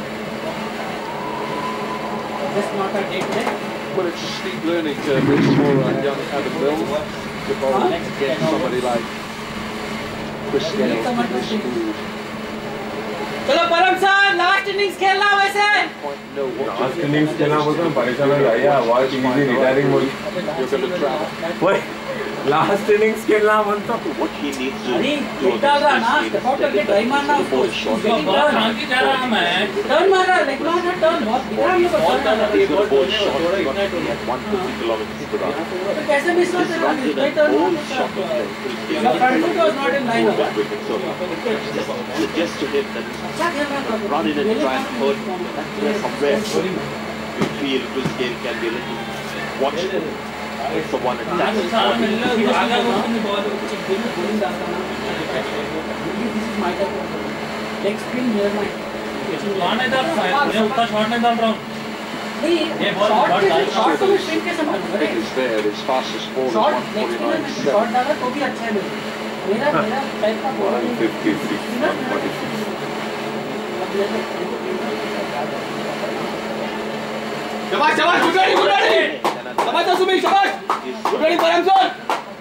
Just not a dead leg. Well, it's a steep learning curve this for young Adam Milne to bowl against somebody like Chris Gale. चलो परम sir last innings खेलना वैसे last innings खेलना बोलते हैं परेशान हो जाएगा व्हाट इज रिटायरिंग मोड वही लास्ट इनिंग्स खेलना बोलता हूं what he needs to अरे डाल रहा ना स्टेप आउट करके ट्राई मारना उसको बहुत शांति जा रहा मैं टर्न मार रहा लेग मार रहा टर्न बहुत दिख रहा है ये ball shot 150 kilometers per hour. तो कैसे मिस होते हैं ये turn the front foot was not in line Just to hit that run in and try and hurt somewhere you feel Chris Gale can be a little watchful if someone attacks leg spin near my मैं उतना shot नहीं डाल रहा हूँ ये shot तो मैं spin कैसे मारूं It is there, his fastest ball is 149.7. Shot डाला तो भी अच्छा है मेरा टाइप का बॉल 156 146 शाबाश शाबाश गुड बैटिंग शाबाश सुमित शाबाश good batting Param sir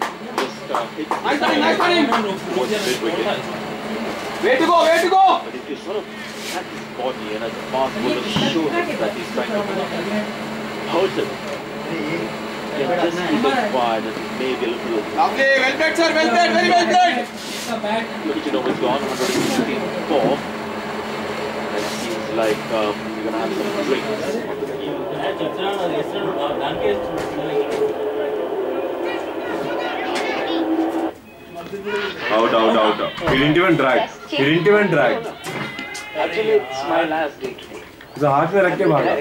nice batting way to go but if you sort of tap his body and as a fast bowler show that he's trying to hurt him just keep it quiet and maybe a little lovely well played sir well played very well played look at it's gone 164 and it seems like you're gonna have some drinks on the field Out. He didn't even drag. Actually, it's my last day. तो हाथ में रख के भागा.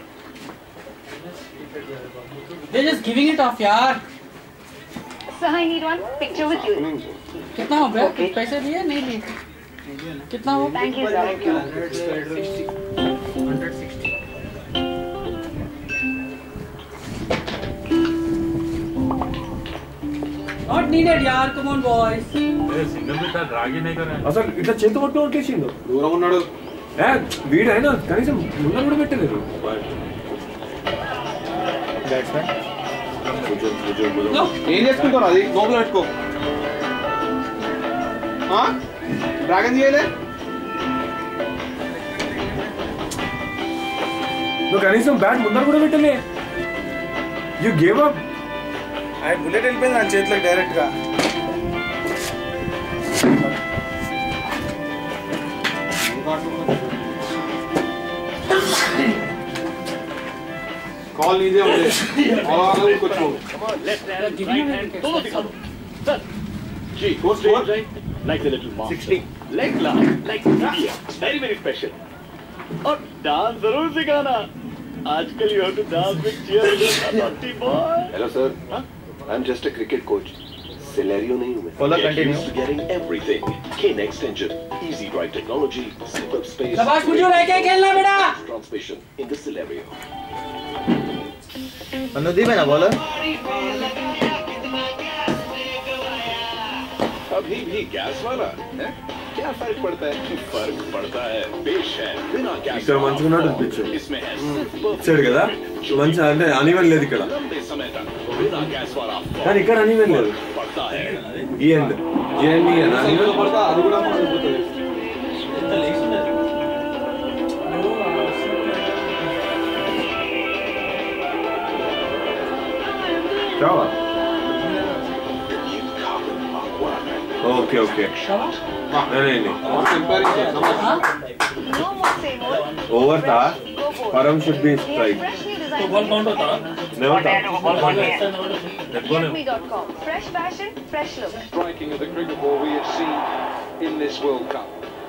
They're just giving it off, यार. Sir, I need one picture with you. कितना हो गया? पैसे दिए नहीं लिए? कितना हो? Thank you, sir. 160. Not needed, यार. Come on, boys. सिंगल में था ड्रैग ही नहीं कर रहा है. అసలు ఇట్లా చేతి పట్టుకోవడం కేసిండు. దూరం ఉన్నాడు. వీడు అయినా కనీసం ముందర కూడా పెట్టలేదు. బ్యాట్స్మెన్ ఏం చేసుకుంటారు అది లోపల పెట్టుకో. డ్రాగన్ చేయలే. నువ్వు కనీసం బ్యాట్ ముందర కూడా పెట్టలే. You gave up. ఆయన బుల్లెట్ వెళ్ళిపోయింది నా చేతిలోకి డైరెక్ట్ గా. कॉल लीजिए मुझे और कुछ हो Left hand, right hand, दोनों दिखा दो. Sir, जी, Go straight right, like the little master. 60. Leg lock, like India. Very, very special. और डांस जरूर सिखाना. आजकल you have to dance with cheerleaders, naughty boy. Hello sir, I'm just a cricket coach. Celerio नहीं हूँ मैं. Get used to getting everything. Kin extension, easy drive technology, superb space. शाबाश मुझे लेके खेलना बेटा. Transmission in the Celerio. Anudeep है ना बॉलर. अभी भी गैस वाला है? क्या फर्क पड़ता है? फर्क पड़ता है. पेश है बिना गैस. ఇక్కడ మంచిగా ఉన్నాడు పిచ్చు. इसमें है ఇచ్చాడు కదా మంచి అంటే అనివన్ లేదు ఇక్కడ. लंबे समय तक बिना गैस वाला కానీ ఇక్కడ అనివన్ లేదు. पड़ता है. ఈ ఎండ్ జేఎన్డి అనివన్ पड़ता అది కూడా పడిపోతుంది. చావా. ఓకే नहीं No more say more. Over था. Go for it. Param should be strike. Freshly तो designed. बॉल काउंट होता. नहीं होता. Getme.com. Fresh fashion, fresh look. Striking of the cricket ball we have seen in this World Cup.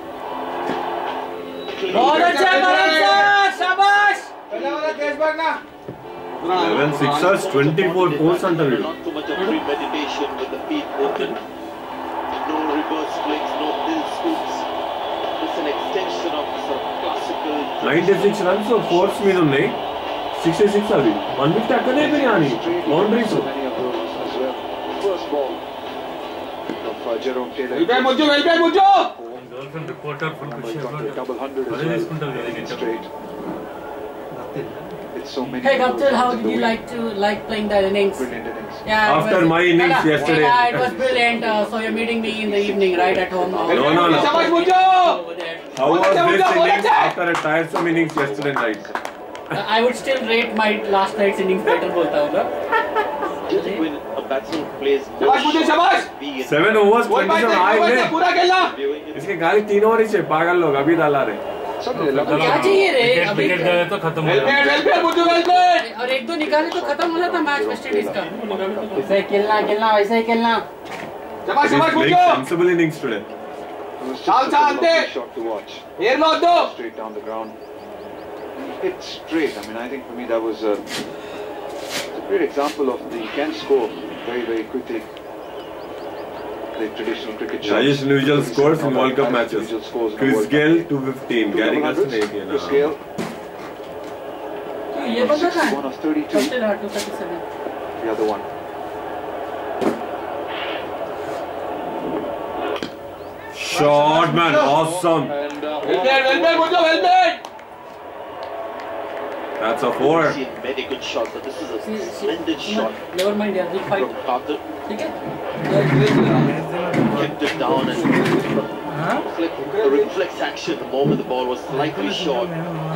बहुत अच्छा है परम sir. शाबाश. पहला वाला तेज भागना. 11 sixers 24 fours अंटर. Not too much of premeditation with the feet open. No reverse flicks, no hill scoops. It's an extension of some classical. 96 runs और fours మీద ఉన్నాయి. 66 అవి 150 అక్కడే అయిపోయాయి boundaries. Many of those as well. First ball of Jerome Taylor. వెళ్ళిపోయి ముజ్జో. Girlfriend reporter full He खुशी got to a double hundred as अरे well. इसको Straight. It's so many. Hey Gaptil, how balls in did the you wind. like playing that innings? Brilliant innings. Yeah. it After was- my innings yesterday. Yeah, it was brilliant. So you're meeting me in the evening, right at home. No. शाबाश Muizzu. Over there. How was this innings after a tiresome innings yesterday night? I would still rate my last night's innings better. बोलता हूँ. Just when a batsman plays शाबाश मुज्जो शाबाश. 7 overs कोई बात 27 आए नहीं थे. पूरा खेलना. इसके गाली 3 ओवर ही से पागल लोग अभी डाला रहे. क्या चाहिए रे अभी? विकेट गए तो खत्म हो गया. Welfare Mujjo welfare. और एक दो निकाले तो खत्म हो जाता मैच वेस्ट इंडीज का. वैसे खेलना वैसे ही खेलना. शाबाश शाबाश Playing Muizzu. sensible innings today. चाल दे. Shot to watch. एयर लॉक दो. Straight down the ground. It's straight. I mean, I think for me that was a great example of the you can score very, very quickly. The traditional cricket shots. Highest individual scores in World Cup matches. Individual scores in the Chris World Cup. Gayle 215. Gary Carson 18. Chris Gayle, ये बंदा कहाँ है? one of 32. Gaptil 237. The other one. Shot man, awesome. And welfare Mujjo welfare. That's a 4. seen many good shots, but this is a splendid shot Never mind यार, we'll fight. from Carter. ठीक है? Kept it down and the reflex action the moment the ball was slightly short.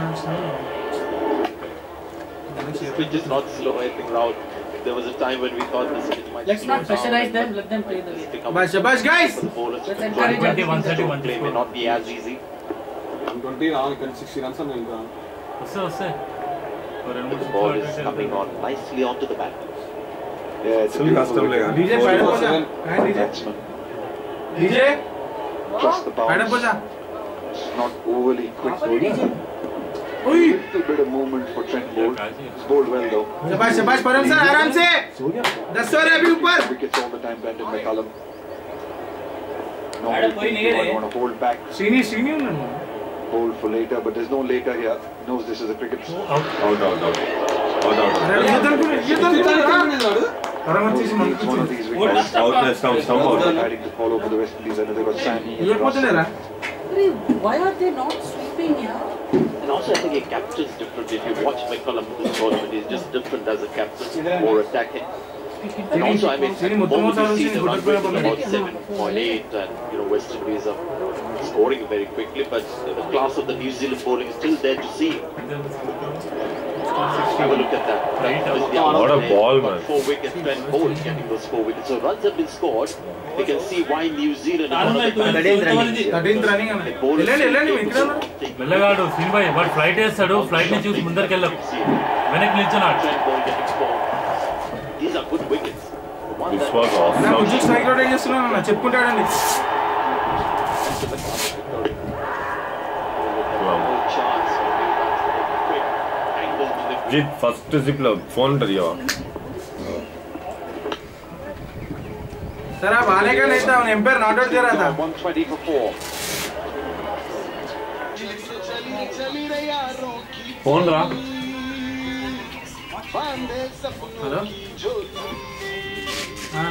This pitch is not slow, I think, Raul. There was a time when we thought this pitch might Let's slow not pressurize them. Let them play the game. शाबाश guys. For the bowlers to Let's try encourage to them. 131 play may not be as easy. 120 రావాలి కానీ 60 runs అన్న ఇంకా. उससे और But the ball is coming on nicely onto the bat. yeah, it's a Still custom beautiful lega. wicket. DJ बैठ हो जा. Seven. कहाँ है DJ? Batsman. Trust the bounce. It's not overly quick bowling. A little bit of movement for Trent Bolt. He's bowled well though. शाबाश शाबाश परम sir आराम से 10 ओवर है अभी ऊपर. Wickets all the time, Brendan McCullum. Normally I want to hold back. Srini Hold for later, but there's no later here. Knows this is a cricket. Out. It's one of these wickets. Stump out. Deciding to follow for the West Indies. And they got Sani. Why are they not sweeping here? And also, I think a captain's different. If you watch McCullum this tournament, he's just different as a captain, more attacking. And also, I mean, most of the season run rate is about 7.8, and West Indies are scoring very quickly, but the class of the New Zealand bowling is still there to see. Have a look at that. What a ball, man. 4 wickets, Trent Bolt getting those 4 wickets. So runs have been scored. You can see why New Zealand is one of the వెళ్ళగాడు శ్రీన్ భాయ్ వాడు flight వేస్తాడు flight ని చూసి ముందరికి వెళ్ళకు వెనక్కి నిల్చున్నాడు. These are good wickets. This was awesome. నా ఉజ్జు strike out చేస్తున్నాను చెప్పుకుంటాడండి. जीत फर्स्ट जिप लो फोन करियो सर आप आने का नहीं था एम्पायर नॉट आउट दे रहा था 120 for 4. फोन रहा हेलो हाँ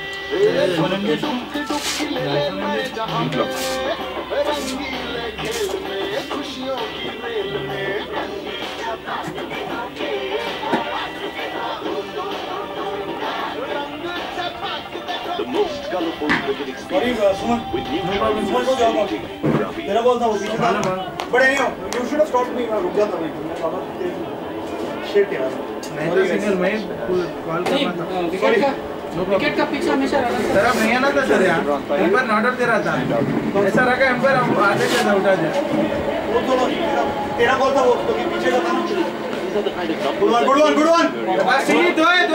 The most colourful cricket experience with new मेरा बॉल था वो पीछे था but anyway you should have stopped me मैं रुक जाता मैं शिट यार नहीं तो सिंगल मैं कॉल करना था विकेट का पिच हमेशा सर अब नहीं आना था सर यार एम्पायर नॉट आउट दे रहा था ऐसा रखा एम्पायर हम आधे से उठा दे वो तो तेरा बॉल था वो तो पीछे का था गुड वन बस ये दो है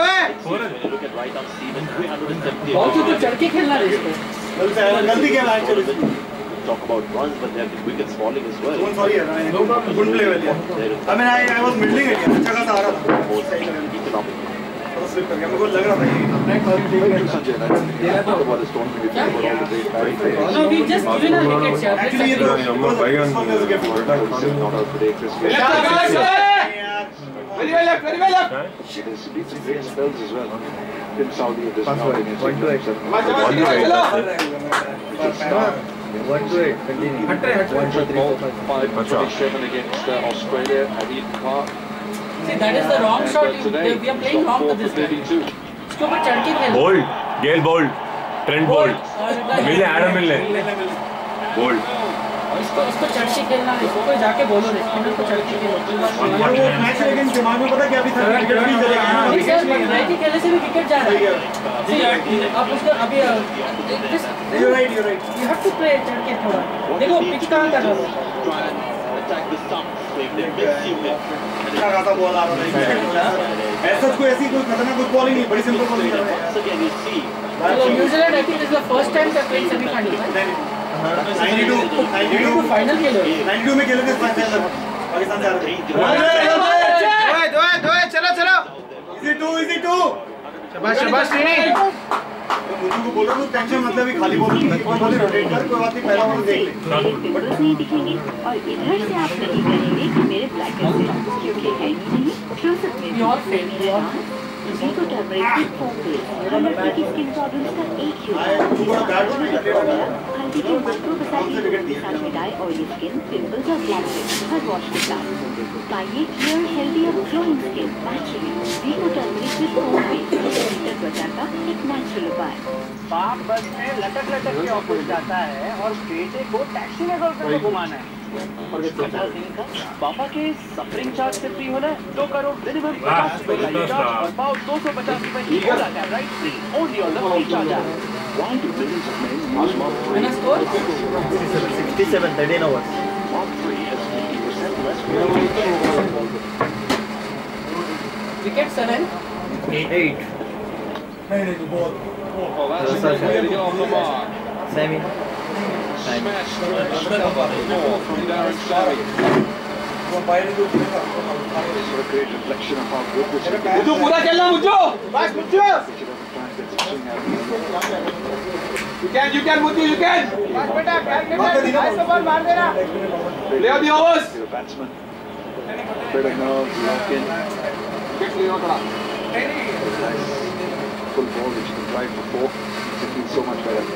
बॉल तो चढ़ के खेलना है इसको गलती क्या है चलो talk about runs, but there have been wickets falling as well. I'm sorry, no problem. Good play well. I mean, I was middling it. अच्छा खासा आ रहा था. Economic. तो स्लिप कर गया. मुझे लग रहा था ये. No, we just given a wicket shot. Actually, ये तो very well left. There's been some great spells as well. Tim Saudi at this now. 1-8. Continue. 5-27 against Australia at Eden Park. See, that is the wrong shot. We are playing wrong to this guy. इसके ऊपर चढ़ के खेल. Bowled, Gayle bowled, Trent Boult, Milne Adam Milne, bowled. इसको चढ़ के खेलना है. इसको जाके बोलो स्पिनर को चढ़ के खेलो. मैच लेकिन दिमाग में पता क्या अभी था विकेट भी चलेगा. नहीं सर, राइट खेलने से भी विकेट जा रहा है. आप उसको अभी you're right. You have to play चढ़ के थोड़ा. देखो पिच कहाँ कर रहा है. Attack the stumps. If they miss you, अच्छा खासा बॉल आ रहा है. ऐसा कोई ऐसी कोई खतरनाक कोई बॉल ही नहीं. बड़ी सिंपल बॉल कर रहा है. once again you see. New Zealand I think is the first time they played semi-final. 92 final खेले. 92 में खेले थे फाइनल पाकिस्तान से. दो चलो easy two. शाबाश नहीं. मुझे को बोलो तो टेंशन मतलब ही खाली बॉल नहीं. बॉल रोटेट कर कोई बात नहीं. पहला बॉल देख ले. नहीं दिखेंगे और इधर से आप नहीं करेंगे कि मेरे ब्लैकेट से क्योंकि है ही नहीं. क्यों सकते हैं को टर्मरिक विद फोम बेस हल्दी की स्किन प्रॉब्लम्स का एक ही हल्दी के माइक्रो बसाइल के साथ मिलाए ऑयली स्किन पिंपल्स और ब्लैकहेड्स हर वॉश के साथ पाइए क्लियर हेल्दी और glowing skin naturally Vicco turmeric with foam base त्वचा का एक नेचुरल उपाय. बाप बस में लटक के ऑफिस जाता है और बेटे को टैक्सी में गर्लफ्रेंड को घुमाना है. और पापा के सफरिंग चार्ज से फ्री होना 2 करोड़ मिनिमम 50 रुपए का और पाओ 250 रुपए की हो जाता है. Right free only on the free charge. Why do millions of men use Mark 3? And a score? 67, 13 overs. Mark 3 has 50% less. Wicket 7. 8. Oh, that's getting off the mark. Semi. Smash through the ball from Darren Sammy. It's a great reflection of how good this is. मुझे पूरा खेलना मुझे. बस मुझे. You can, Muthu, you can. बस बेटा, ऐसे ball मार देना. Play out the overs. Batsman. Better nerves, lock in. Get Leo थोड़ा. Full ball which you can drive for four. It feels so much better.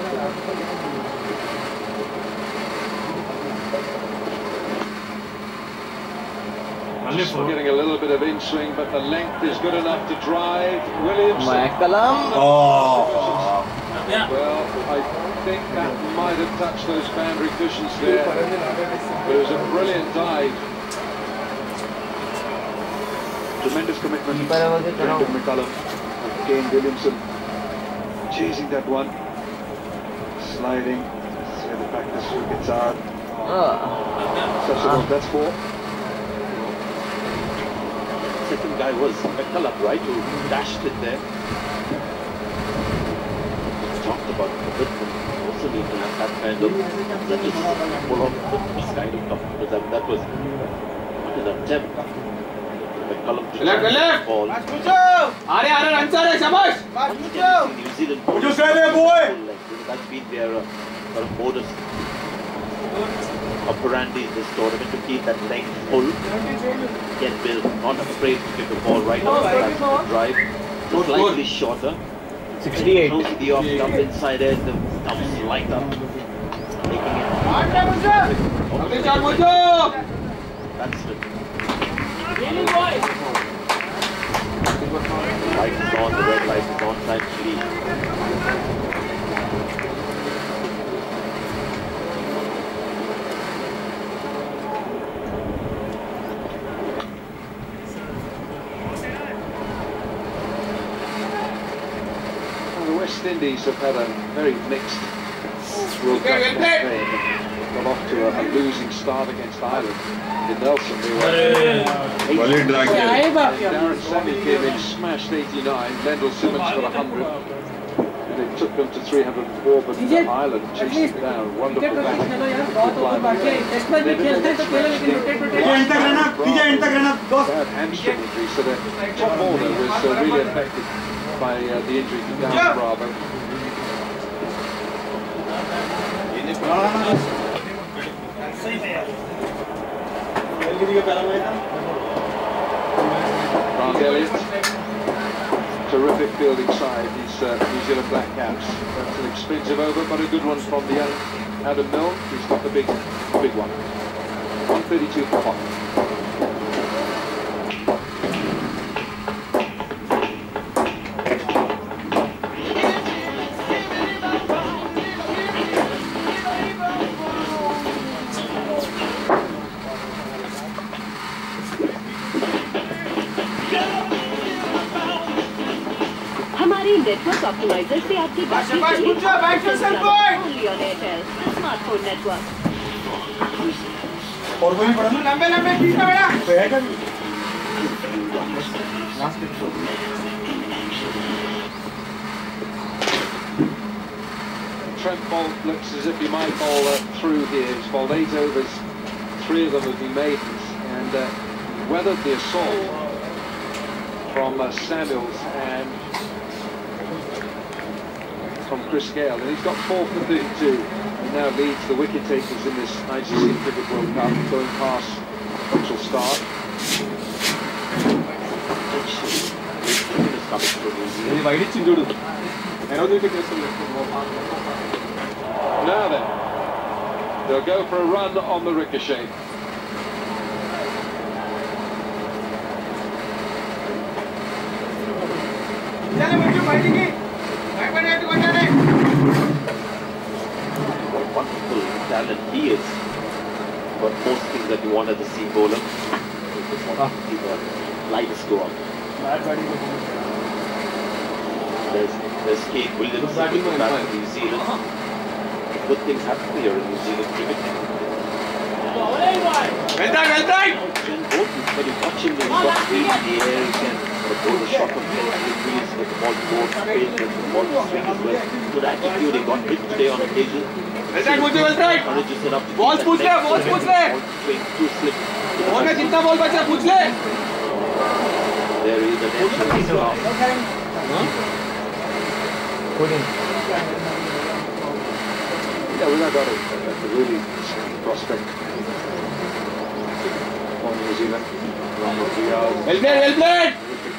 Just getting a little bit of in swing, but the length is good enough to drive. Williams. Oh. Well, I think that might have touched those boundary cushions there. But it was a brilliant dive. Tremendous commitment from McCullum and Kane Williamson chasing that one, sliding. See the practice wickets are. Such a ball, that's four. Second guy was McCullum, right, who dashed it there. Talked about commitment. Also need to have that kind of pull off this kind of commitment. That was not an attempt. McCullum to Left. ball. Are runs are shabash. New Zealand. That's been their sort of modus operandi in this tournament, to keep that length full. Get Bill not afraid to give the ball right off the drive. Slightly shorter. 68. Close the off jump inside edge, the stumps light up. Making it. That's it. Light is on, the red light is on, time to leave. West Indies have had a very mixed World Cup campaign. Got off to a losing start against Ireland. In Nelson, they were. Darren Sammy came in, smashed 89. Lendl Simmons got 100. And they took them to 304, but Ireland chased them down. Wonderful batting. Bad hamstring injury, so the top order was really affected by the injury to Dan Bravo. Grant Elliott, terrific fielding side, these New Zealand Black Caps. That's an expensive over, but a good one from the young Adam Milne, who's got the big one. 132 for Hot. Network optimiser से आपकी smartphone network और कोई पड़ा ना लंबे पीछे बेटा Trent Boult looks as if he might bowl through here. He's bowled 8 overs, 3 of them have been maidens, and weathered the assault from Samuels and from Chris Gale, and he's got 4 for 32. He now leads the wicket takers in this ICC Cricket World Cup, going past Mitchell Starc. Now then, they'll go for a run on the ricochet. What wonderful talent he is. But most things that you want as a seam bowler, you just want to see the lights go up. There's Kane Williams back in New Zealand. Good things happen here in New Zealand cricket. When you watch him, he's got speed in the air, he can the ball, the shot on the release, the ball goes straight, the ball swing as well. Good attitude, he got hit today on occasion. Encourages it up. Balls पूछ ले. Swing too slip. Ball में जितना ball बचा पूछ ले. There is an excellent start. Yeah, without doubt, that's a really prospect on New Zealand. Well played.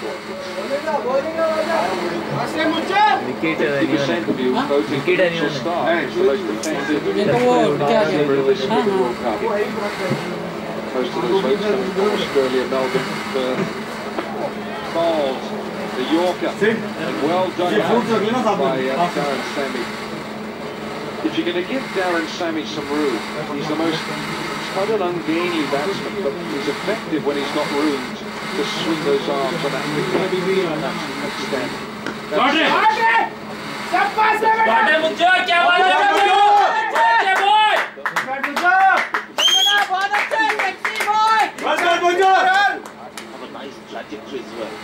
Most of those votes coming from Australia, Melbourne, Perth. Bowles, the Yorker, and well done by Darren Sammy. If you're going to give Darren Sammy some room, he's quite an ungainly batsman, but he's effective when he's not roomed to swing those arms on that big stand. Have a nice trajectory as well.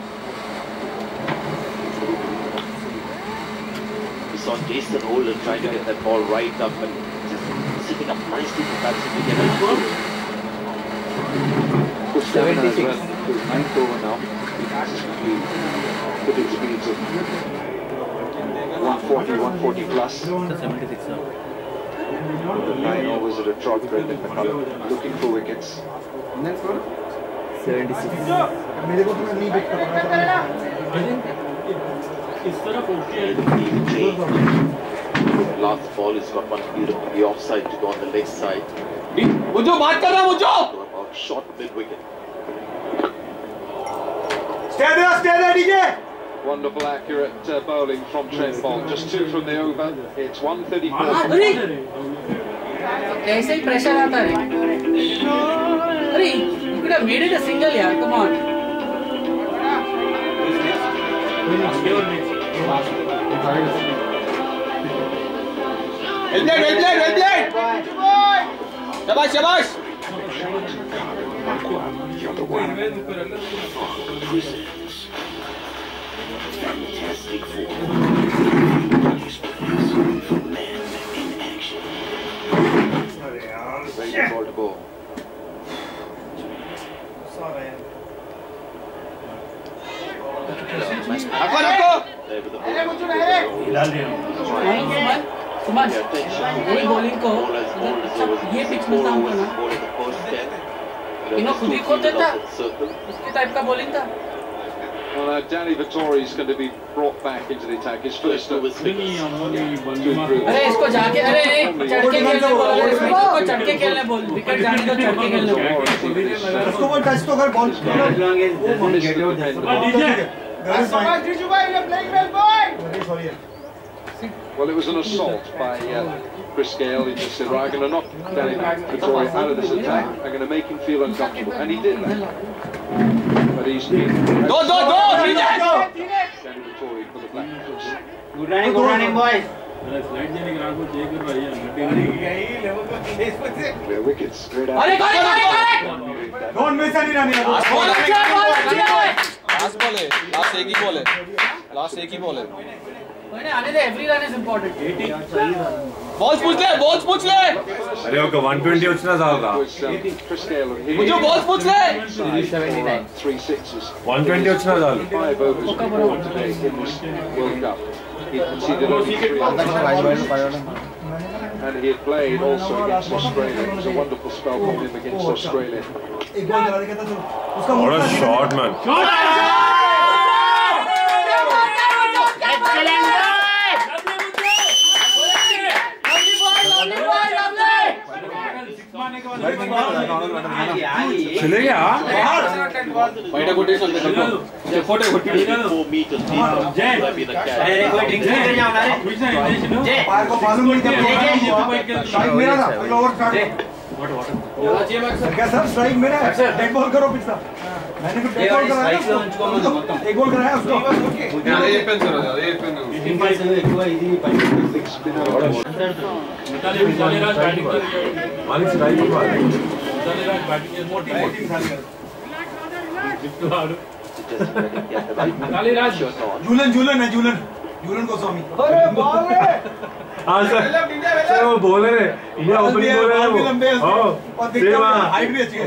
We saw Jason Holder trying to get that ball right up and just sitting up nicely for batsmen to get it. 76. Ninth over now. With his speeds of 140, 140 plus. 76. 9 overs at a trot rate in McCullum, looking for wickets. 76. Last ball has got one beautifully offside to go on the leg side. मुझे बात करना मुझे. About short mid wicket. Stay there, DJ. Wonderful accurate bowling from Trent Boult. Just 2 from the over. It's 134. ऐसे ही pressure आता है. अरे you could have made it a single यार. Come on. Well played. शाबाश. Fantastic form. Man in action. Very good ball to bowl. सुमन यही bowling को ये pitch मिलता हमको ना इन्हों खुद ही खो देता उसके टाइप का बॉलिंग था. Well, Danny Vettori is going to be brought back into the attack. His first over. अरे इसको जाके अरे चढ़ के खेलने बोल अगर इसको चढ़ के खेलने बोल विकेट जाने तो चढ़ के खेलने बोल उसको बोल टच तो कर ball Well, it was an assault by Chris Gale. He just said, right, I'm going to knock Danny Vettori out of this attack. I'm going to make him feel uncomfortable. And he did that. But he's been... Go! Danny Vettori for the Black Caps. Good running, boys. Clear wickets, straight out. Don't miss any run. Last एक ही ball है. आने दे. Every run is important. Balls पूछ ले. अरे okay 120 उछना जाओगा. मुझे balls पूछ ले. 3 sixes. 120 उछना जाओगा. 5 overs today in this World Cup. He conceded only 3 and he had played also against Australia. It was a wonderful spell from him against Australia. What a shot, man. चले गया बड़ा quotation दे दो photo 4 meters deep. अरे कोई drinks लेकर जाओ ना रे जय पार को मालूम नहीं था स्ट्राइक मेरा था पहले ओवर स्टार्ट क्या सर स्ट्राइक मेरा है डेड बॉल करो पिछला मैंने भी डेड बॉल कराया एक बॉल कराया उसको ये पेन करो ये पेन मिताली राज बैटिंग कर मालिक स्ट्राइक हुआ मिताली राज बैटिंग मोटी suggesting that he get the right shirt on. Julian Goswami. अरे बॉल है हाँ सर वो बोल रहे इंडिया ओपनिंग बोल रहे हैं वो और दिखता है हाइट भी अच्छी है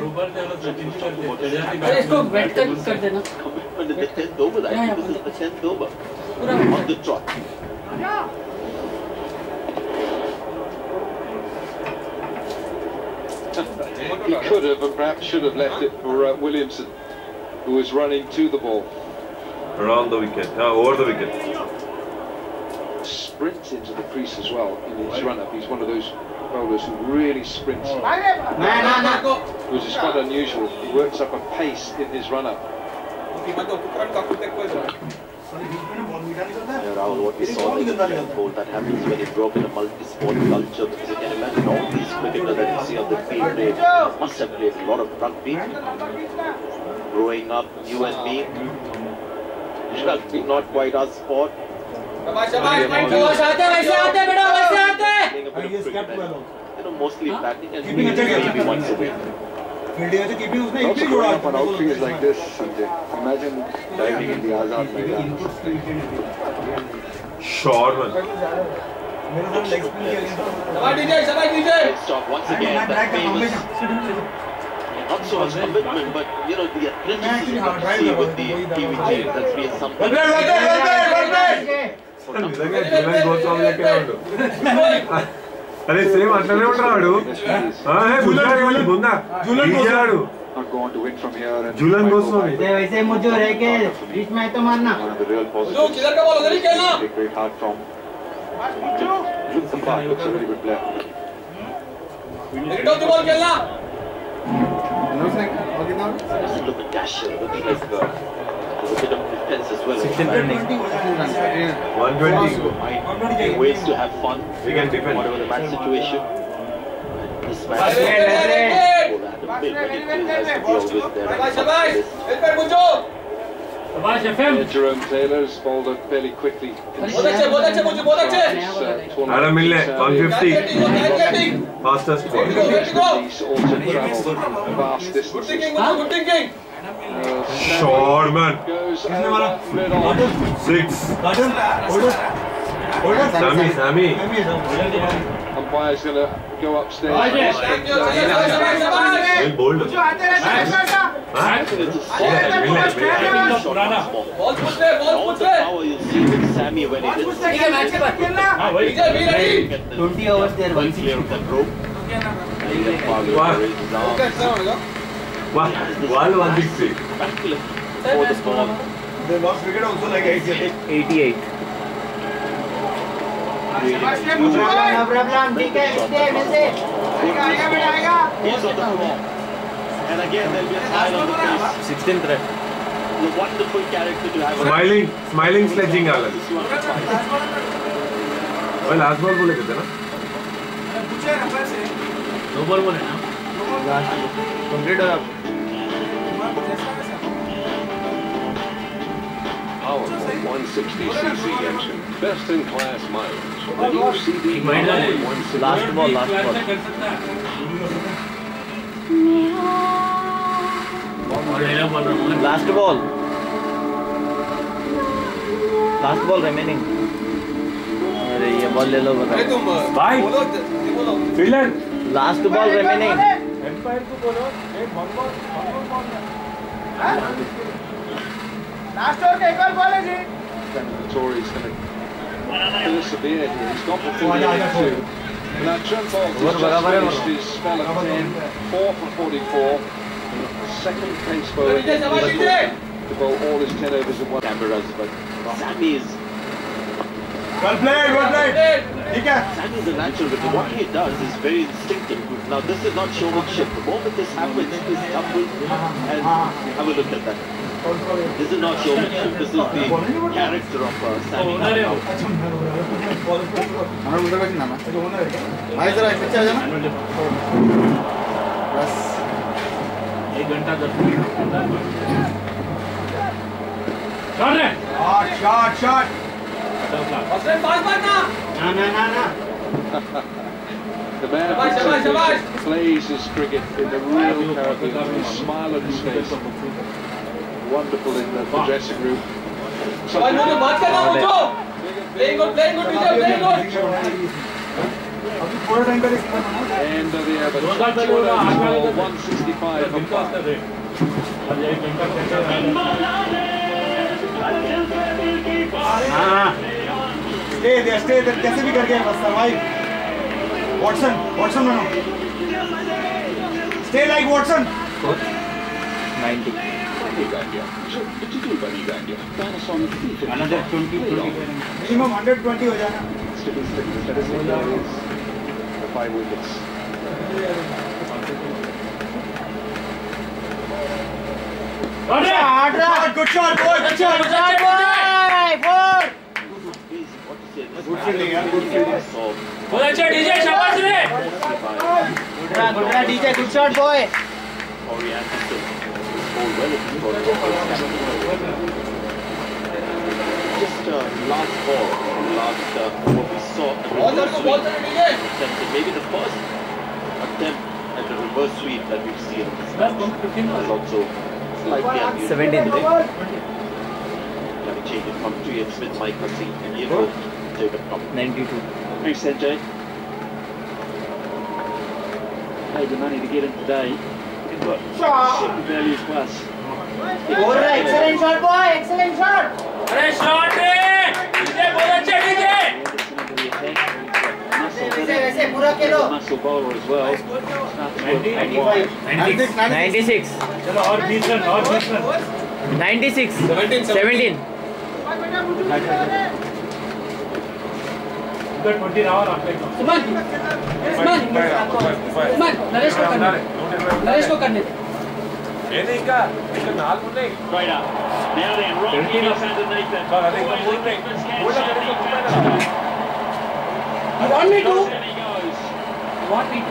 इसको वेट कर देना Commitment in the 10th over. I think this is the 10th over. On the trot. He could have and perhaps should have left it for Williamson, who was running to the ball. Around the wicket, over the wicket. Sprints into the crease as well in his run-up. He's one of those bowlers who really sprints, which is quite unusual. He works up a pace in his run-up. Rahul, what we saw in the ball that happens when you grow up in a multi-sport culture, because you can imagine all these cricketers that you see on the field, they must have played a lot of rugby. Growing up, you and me, rugby not quite our sport. Mostly batting and maybe once a week. Also growing up on outfields like this, Sanjay. Imagine diving in the Azad Maidan. Sure, man. Stop once again. That famous, not so much commitment, but you know the athleticism that you see with the PVG. That's been something. अरे same अट्लाने ఉంటాడు हां है बुंदा जीजाడు Not going to win from here and जुलन Goswami वैसे मुझे रह के बीच में तो मारना the real positive. किधर का बॉल उधर ही खेलना great hard from looks a very good player. Return the ball खेलना Look at Dasher, looking like there's a bit of defense as well. 120 ways to have fun. We can defend whatever the match situation. This match Jerome Taylor's bowled out fairly quickly. Adam Milne 150 fastest ball. He's also travelled a vast distance. Short man. Six. Sammy. Umpire's going to go upstairs. Well bowled. Sammy when he did 20 overs there one clear of that rope. Wow, 160. For the ball. They lost wicket also like 88 He's on the floor. And again there'll be a smile on the face. 16th run. The wonderful character to have. Smiling sledging आला. वो last ball बोले थे ना? दो ball बोले ना? Complete हो आप. Our 160cc engine, best in class mileage. The new CD last ball remaining. अरे ये बॉल ले लो भाई fielder last ball remaining. Umpire को बोलो लास्ट ओवर का एक और बॉल है जी Tory's going to persevere here. He's got the field too. Now Trent Bolt has just finished his spell at 10, 4 for 44. Second pace bowler to bowl all his 10 overs in one. Cameras, but Sammy is. Well played. Sammy is a natural, but what he does is very instinctive. Now this is not showmanship. The moment this happens, he's tumbled and have a look at that. This is not showmanship. This is the character of Sammy. एक घंटा 10 minute shot The man plays his cricket in the real Caribbean with a smile on his face. wonderful in the dressing room. शाबाश मुझे बात करना मुझो playing good DJ playing good अभी थोड़ा time का End of the over 165 for five. stay there कैसे भी करके बस survive Watson बनो stay like Watson 90 another 20 minimum 120 हो जाना The 5 wickets. Good shot boy good shot boy 4 good fielding good fielding बहुत अच्छा डीजे शाबाश रे good DJ good shot boy Just last ball, what we saw at the reverse sweep attempt, maybe the first attempt at the reverse sweep that we've seen is also slightly unusual. 17. Let me change it from 2 Smith, Mike Hussey, and Evo, Jacob Trump. 92. Thanks, Sanjay. Paid the money to get him today. Shot value plus. excellent shot boy excellent shot अरे shot रे DJ बहुत अच्छा DJ वैसे पूरा खेलो Muscle bowler as well. 96. चलो और 20 run 96. 17. 20 और आपके सुमन नरेश को करने दे ये नहीं का इसका नाल मुन्ने Right up. Now then, right underneath that. I think the muन्ने बोला You want me to? There he goes. You want me to?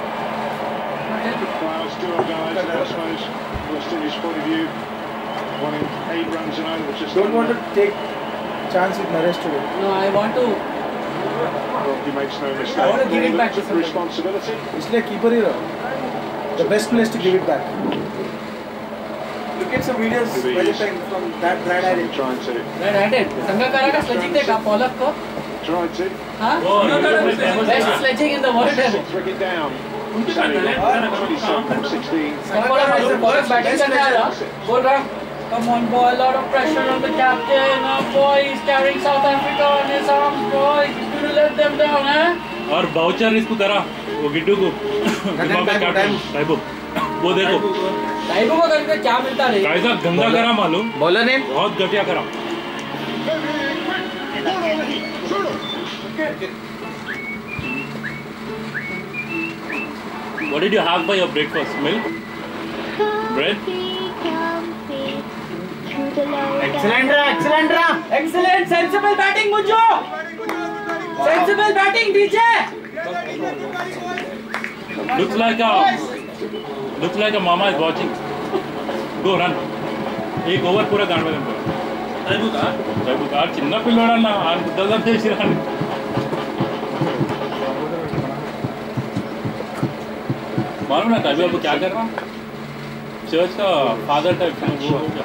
Well, still guys, I suppose, West Indies point of view, wanting 8 runs and over, just don't want to take chance with Naresh today No, I want to. Well, he makes no mistake. I want to give it back to somebody. Responsibility. इसलिए keeper ही रहो the best place to give it back look at some videos by the time from that Brad Allen Trying to. Red-handed. Sangakkara का sledging देखा Pollock को? Tried to. हाँ? Best sledging in the world है. Bring it down. उनके करना है. 27 from 16. Pollock batting करने आ रहा. बोल रहा. Come on, boy. A lot of pressure on the captain. Oh, boy, he's carrying South Africa on his arms, boy. He's going to let them down, huh? और Boucher इसको करा वो गिड्डू को typo वो देखो टाइपो को करके क्या मिलता रे कैसा गंदा करा मालूम बॉलर ने बहुत घटिया करा What did you have for your breakfast? Milk? Bread? Excellent, sensible batting, Mujo. Sensible batting, DJ. Looks like a mama is watching. Go run. एक ओवर पूरा गांड में चिन्ना पिल्लोड़ा ना दलदल देश रन मालूम ना टाइप अब क्या कर रहा चर्च का फादर टाइप वो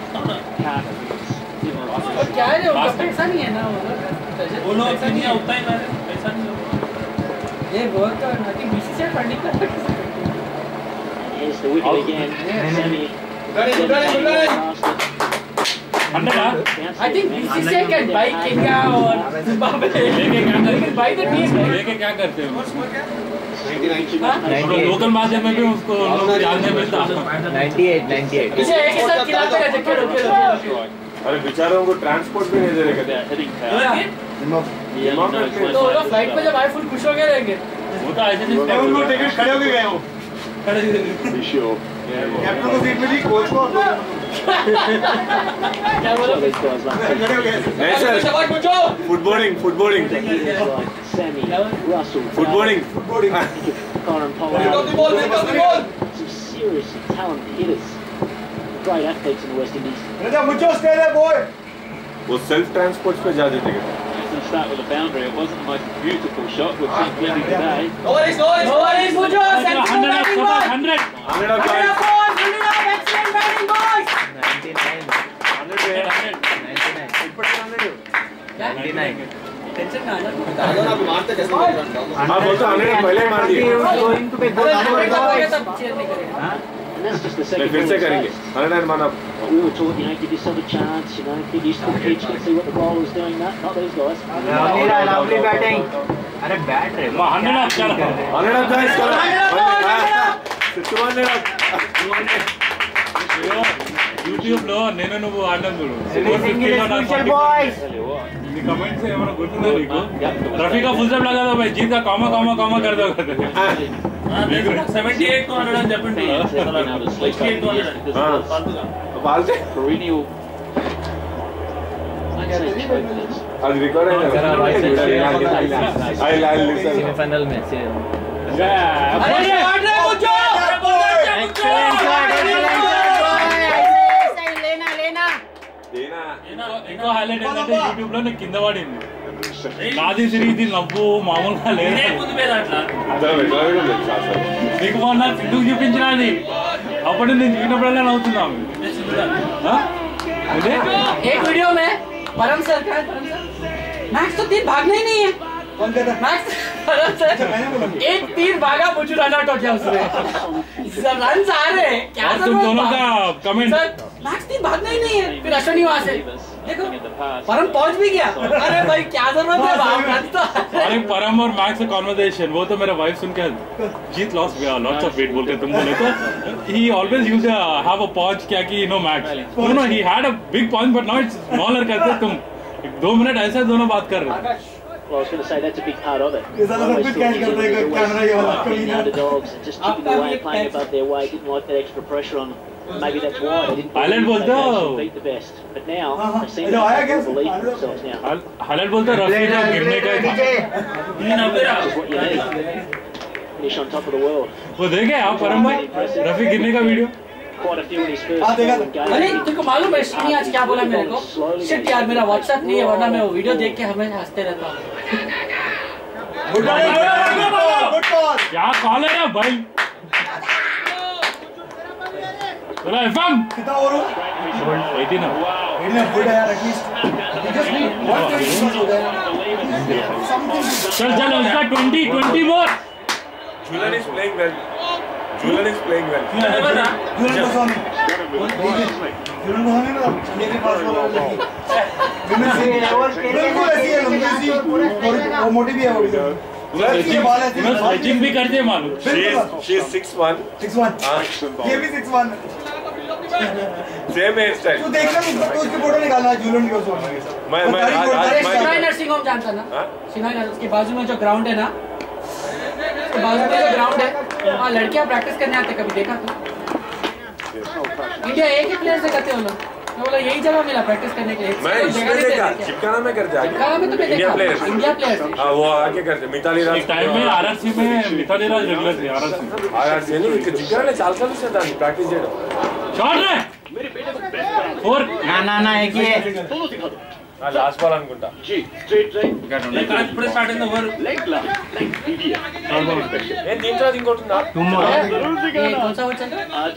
क्या है उनका पैसा नहीं है ना वो लोग दुनिया उतना ही पैसा नहीं ये work I think BCCI funding का Here's the wicket again. Sammy. I think BCCI can buy Kenya or Zimbabwe. They can buy the team. लेके क्या करते हैं लोकल माध्यम में भी उसको जानने मिलता 98 इसे एक ही साथ खिलाते रहते खेलो अरे बेचारों को ट्रांसपोर्ट भी नहीं दे रहे तो लोग फ्लाइट पे जब आए फुल खुश हो गए रहेंगे वो तो ऐसे नहीं उनको टिकट खड़े हो गए हो Be sure. कैप्टन को सीट मिली कोच को क्या बोला शाबाश मुझो footballing Sammy. Russell. Footballing Karan Pollard. Some serious talented hitters. Great athletes in the West Indies. रजा मुझो stay there boy वो सेल्फ ट्रांसपोर्ट पे जा देते हैं Let's start with a boundary. It wasn't the most beautiful shot we've seen plenty today. No worries, Mujo. Sensible batting, boys. 100 Excellent batting, boys. 99 99. Tension ना आना मारते कैसे हाँ बोलते 100 पहले ही मार दिए फिर से करेंगे 100 माना We were taught, you know, give yourself a chance, you know, get used to the pitch, can see what the bowler's doing. Not these guys. Lovely batting. अरे बैट रे 100 guys करो 200 YouTube లో నేను నువ్వు ఆడడం చూడు नी कमेंट से हमारा गुर्तुंदा देखो रफीका फुल स्टॉप लगा दो भाई जीत का कॉमा कर दो 78 को 100 అని చెప్పండి 68 को 100 फालतूగా बालते perennial आज रिकॉर्ड है आई लिसन सेमीफाइनल में से ఇంకో హైలైట్ ఏంటంటే యూట్యూబ్ లో కింద పడింది నాది సిరీస్ నవ్వు మామూలుగా లేదు నీకు మొన్న సింధుకు చూపించిన అది అప్పుడు నేను చూసినప్పుడల్లా నవ్వుతున్నాను एक वीडियो में परम सर का मैक्स तो तीर भागना ही नहीं है कौन कहता मैक्स परम सर एक तीर भागा मुझे रन आउट हो गया उसमें रन आ रहे क्या तुम दोनों का कमेंट मैक्स तीर भागना ही नहीं है फिर अश्विनी वहां से देखो परम पहुंच भी गया अरे भाई क्या जरूरत है भाग तो अरे परम और मैक्स कॉन्वर्सेशन वो तो मेरा वाइफ सुन के जीत लॉस लॉट्स ऑफ वेट बोलते तुम बोले तो he always use have a pause क्या कि no max no he had a big point but now it's smaller करते तुम 2 मिनट ऐसे दोनों बात कर रहे हैं Well, I was going to say that's a big part of it. Is that a good catch? Underdogs just chipping away, playing above their weight, didn't like that extra pressure on. Maybe that's why they didn't beat the best. But now they seem to believe in themselves now. हालत बोलते रफी का गिरने का Finish on top of the world. वो देखे आप परम भाई रफी गिरने का video Quite a few in his first game. अरे तुमको मालूम है श्रीनी आज क्या बोला मेरे को शिट यार मेरा व्हाट्सएप नहीं है वरना मैं वो वीडियो देख के हमें हंसते रहता हूँ क्या कॉल है ना भाई चलो एफएम कितना ओवर 18 ना गुड है यार एटलीस्ट जस्ट नीड 120 हो गया चल उसका 20 मोर Julian is playing well. Julian is playing well. जुलन को होने ना मेरे पास बोला बिल्कुल ऐसी है लंबी सी और वो मोटी भी है वो स्ट्रेचिंग भी करते मालूम she is 6'1" ये भी 6'1" सेम हेयर स्टाइल तू देखना तो उसकी फोटो निकालना जुलन की उसको मैं सिनाई नर्सिंग होम जानता ना सिनाई उसके बाजू में जो ग्राउंड है ना उसके बाजू में जो ग्राउंड है वहाँ लड़कियाँ प्रैक्टिस करने आते कभी देखा तो इंडिया एक ही प्लेयर से करते हो लोग मैं बोला यही जगह मिला प्रैक्टिस करने के लिए मैं इसमें देखा चिपकाना में करते चिपकाना में तो मैं इंडिया प्लेयर इंडिया प्लेयर हाँ वो आगे करते मिताली राज टाइम में आरआरसी में मिताली राज रेगुलर थी आरआरसी नहीं चिपकाने चाल से था प्रैक्टिस చేయడం शॉट रे फोर ना एक ही है लास्ट बॉल అనుకుంటా जी स्ट्रेट राइट एक आज पूरे start in the over leg ఏ దీంట్లో ఇంకోటి ఉందా कौन सा वो चल रहा है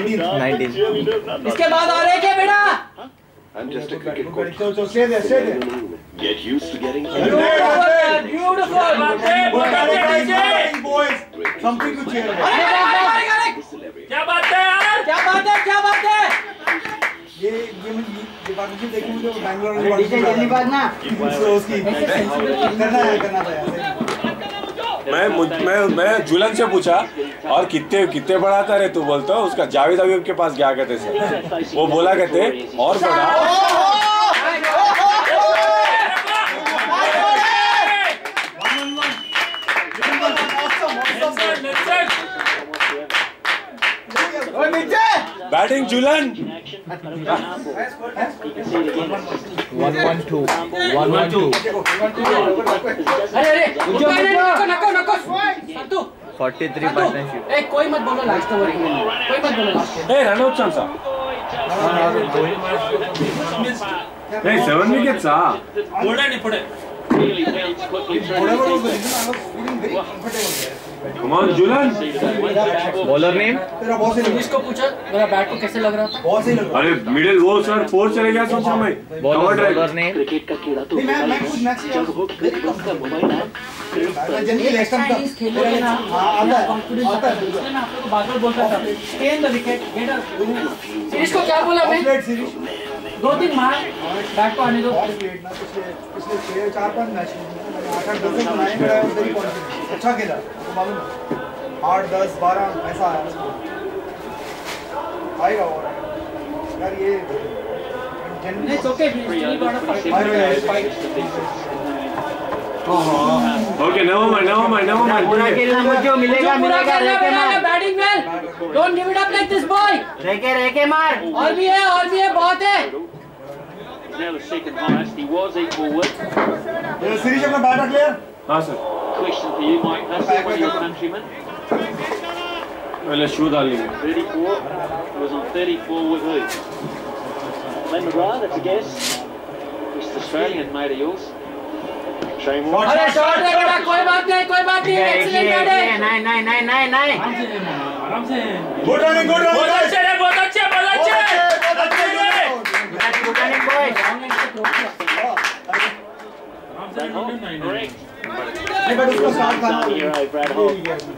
19 इसके बाद और एक है बेटा I'm just a cricket coach. So stay there Get used to getting beautiful boys something to cheer about क्या बात है यार क्या बात है ये पार्टनरशिप देखी मुझे बैंगलोर में जल्दी बात ना उसकी करना था मैं जुलन से पूछा और कितने बड़ा था रे तू बोलता उसका जावेद अयूब के पास गया कहते सर वो बोला कहते और बड़ा बैटिंग जुलन 112 अरे नको 43 पार्टनरशिप कोई मत बोलो लास्ट ओवर कोई मत बोलो last a run out chance a 7 wickets बोला नहीं पड़े really bounced quickly through the Come on, Julian. Bowler name इसको पूछा मेरा बैट को कैसे लग रहा था? बहुत सही लग रहा अरे मिडिल वो सर फोर चले गया सोचा मैं बॉलर नेम क्रिकेट का कीड़ा तो मैं कुछ मैच जब हो का मोबाइल है जनरली नेक्स्ट टाइम का खेलोगे ना हां आता है मैं आपको बार बोलता था stay in the wicket get up series को क्या बोला मैं ऑफलेट सीरीज 2-3 मार बैट को आने दो ऑफलेट ना पिछले 4-5 मैच में 8-10 बनाए मेरा वेरी कॉन्फिडेंट अच्छा खेला तो मालूम है 8-10-12 ऐसा आएगा और यार ये it's okay okay no mind पूरा खेलना मुझे मिलेगा रेके मार batting well don't give it up like this boy रेके मार और भी है बहुत है now the second highest he was equal with ये सीरीज अपना बैट क्लियर हां sir question for you Mike Hussey one of your countrymen पहले शू डाल लेंगे 34 was on 34 with who Len McGrath that's a guess East Australian mate of yours Shane Moore अरे shot है बेटा कोई बात नहीं एक्सीलेंट बैटिंग नहीं आराम से गुड रनिंग बहुत अच्छे गुड रनिंग बॉय correct नहीं बट उसको स्टार्ट करना hero Brad Holt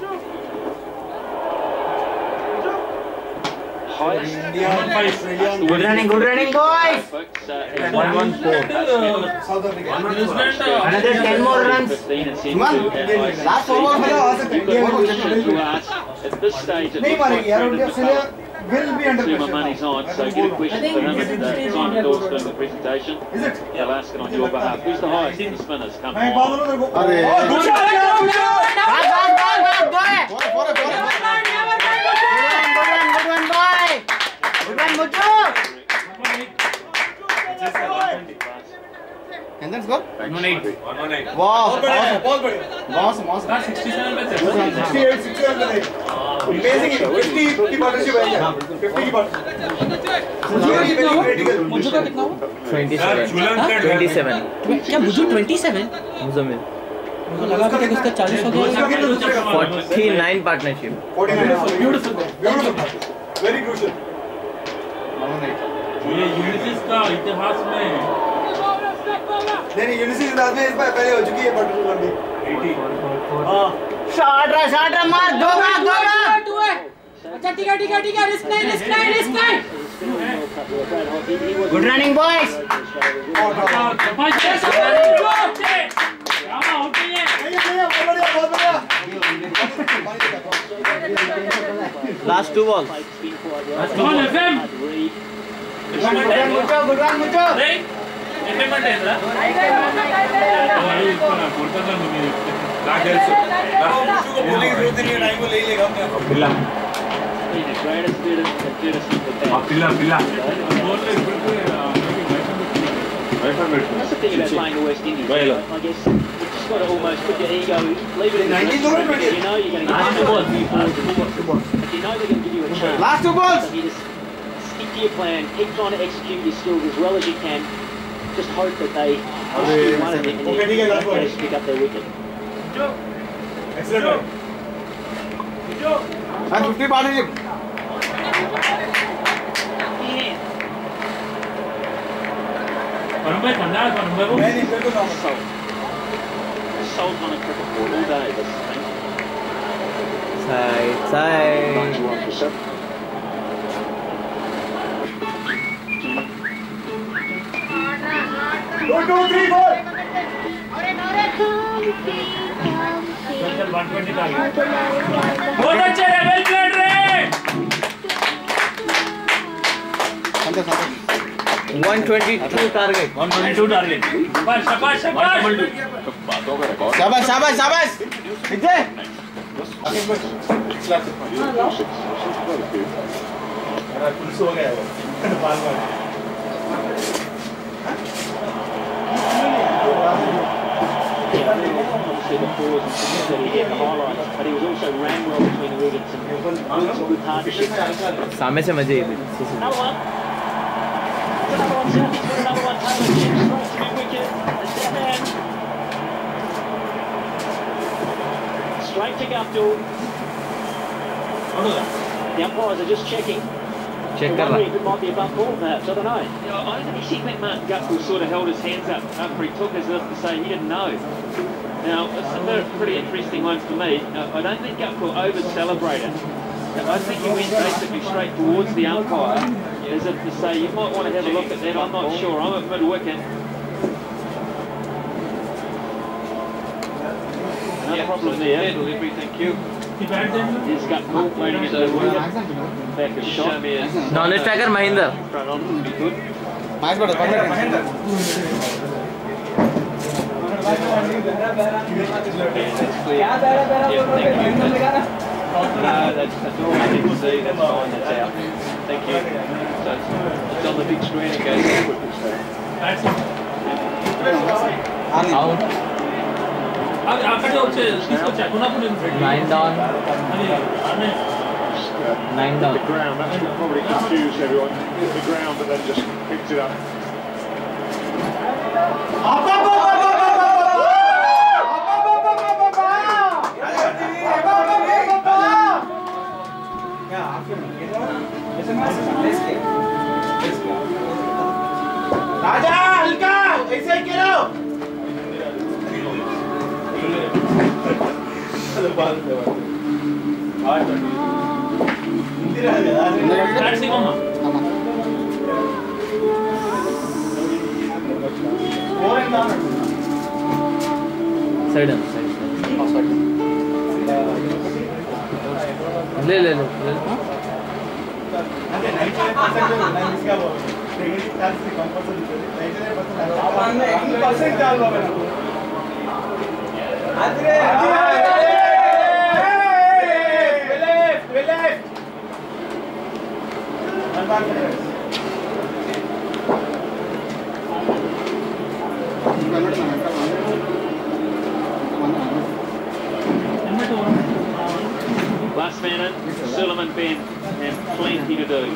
highest good running boys 114 South Africa another 10 more runs 15 and last over में आ सकते हैं at this stage नहीं मारेंगे यार उनके Australia will be under my pressure money's on so get a question for him at Simon Dawes doing the presentation is it he'll ask it on your behalf who's the highest in the spinners come मैं एक बात बोलूं तेरे को अरे And then score? 118. Wow. बहुत बढ़िया 67 पे 68 पे अमेजिंग 50 पार्टनरशिप है 50 की मुझे का कितना हुआ 27 क्या मुझे 27 मुजम्मिल मुझे लगा कि उसका 40 हो गया 49 पार्टनरशिप 49 ब्यूटीफुल वेरी क्रूशियल ये यूनिसिस का इतिहास में नहीं यूनिवर्सिटी इतिहास में इस बार पहले हो चुकी है बटन लंबी 80 हां शॉट मार दो है अच्छा ठीक है रिस्क नहीं गुड रनिंग बॉयज बहुत बढ़िया लास्ट 2 बॉल गुड मुझो इंप्लीमेंट है ना कोलकाता में बोलने की जरूरत नहीं है टाइम को ले लेगा पिल्ला That's the thing about playing the West Indies. I guess you just got to almost put your ego, leave it in the rest. You know you're going to get if you know they're going to give you a chance. Last 2 balls. You just stick to your plan, keep trying to execute your skills as well as you can. Just hope that they one of them and then pick up their wicket. Excellent. And 50 partnership. भाई ठंडा है भाई वो नहीं बिल्कुल normal Sold on a cricket board all day this thing. Side 91%. One, two, three, four. 120 का बहुत अच्छे रे वेल प्लेड रे 122 टारगेट 122 टारगेट शाबाश बातों का रिकॉर्ड शाबाश विजय पुलिस हो गया बाल Obviously the pause and that he hit the highlights, but he was also ran well between the wickets and built some good partnerships. सामने से मजे Another one. Another one, South. He's got another one. Taylor Gibbs strikes a big wicket. And down. Straight to Guptill. The umpires are just checking. Check wondering if it might be a bump ball perhaps, I don't know. I actually think Martin Guptill sort of held his hands up after he took as if to say he didn't know. Now, it's a pretty interesting one for me. I don't think Guptill over-celebrated. I think he went basically straight towards the umpire as if to say, you might want to have a look at that, I'm not sure, I'm at mid-wicket. No problem there. Thank you. He's got Guptill waiting at the wicket. Back a shot. Non-striker Mahinder. Front on would be good. That's all I need to see, that's fine, that's out. Thank you. So it's on the big screen and goes quickly. Out. 9 down. 9 down. The ground, that's what probably confused everyone. The ground, but then just picked it up. राजा हल्का ऐसे ही करो side ले ले ले Last man in, Suleiman Ben, and plenty to do.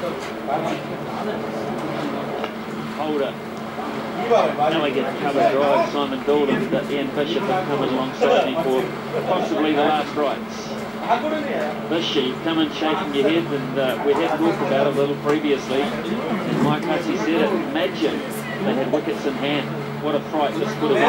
Holder. Now we get cover drive, Simon Dalton, but Ian Bishop have come alongside me for possibly the last rights. Bishy, come and shaking your head, and we have talked about it a little previously, and Mike Hussey said it, imagine they had wickets in hand. What a fright this could have been.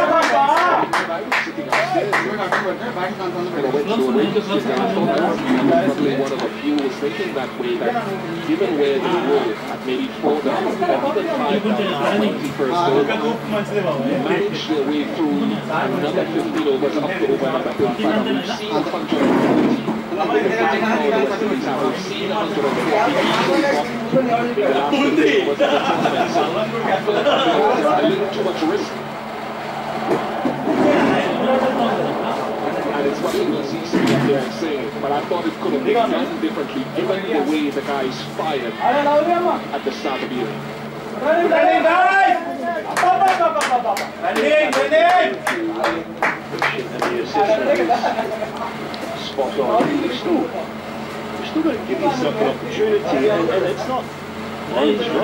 Probably one of the few was thinking that way, that given where they were at maybe 4 down, even 5 down, 21st over, managed their way through another 15 overs up to over another 35. We've seen 140. We've seen 140. Too much risk. And it's what he was easy up there and saying, but I thought it could have been done differently given the way the guys fired at the start of the year. Spot on. You've still got to give yourself an opportunity, and it's not. Just give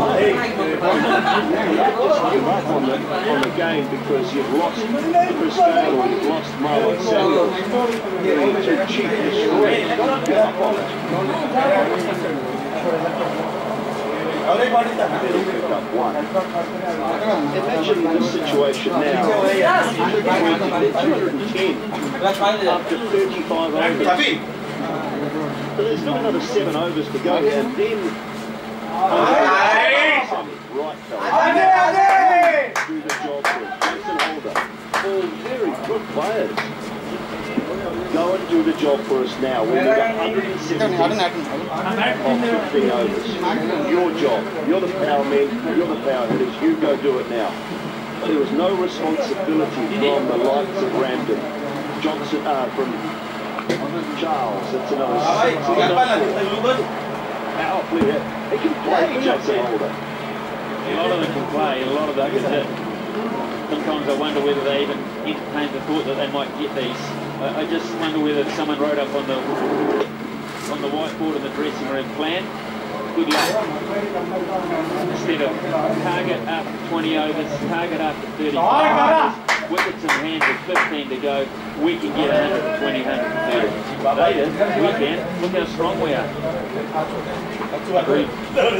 up on the game because you've lost Chris Gale or you've lost Marlon Samuel. You're too cheap to score. Give up on it. Imagine this situation now. 210 after 35 overs. So there's not another 7 overs to go, and then right, do the job for us. Jason Holder, all very good players. Go and do the job for us now. We need 170 off 15 overs. Your job. You're the power men, you're the power hitters. You go do it now. There was no responsibility from the likes of Ramden. Johnson, from Charles, that's another 6. Power player. He can play, Jason Holder. A lot of them can play, a lot of them can hit. Sometimes I wonder whether they even entertained the thought that they might get these. I just wonder whether someone wrote up on the whiteboard in the dressing room plan, good luck. Instead of target after 20 overs, target after 35 overs. wickets in hand with 15 to go, we can get 120, 130. They did, we can. Look how strong we are. Agreed.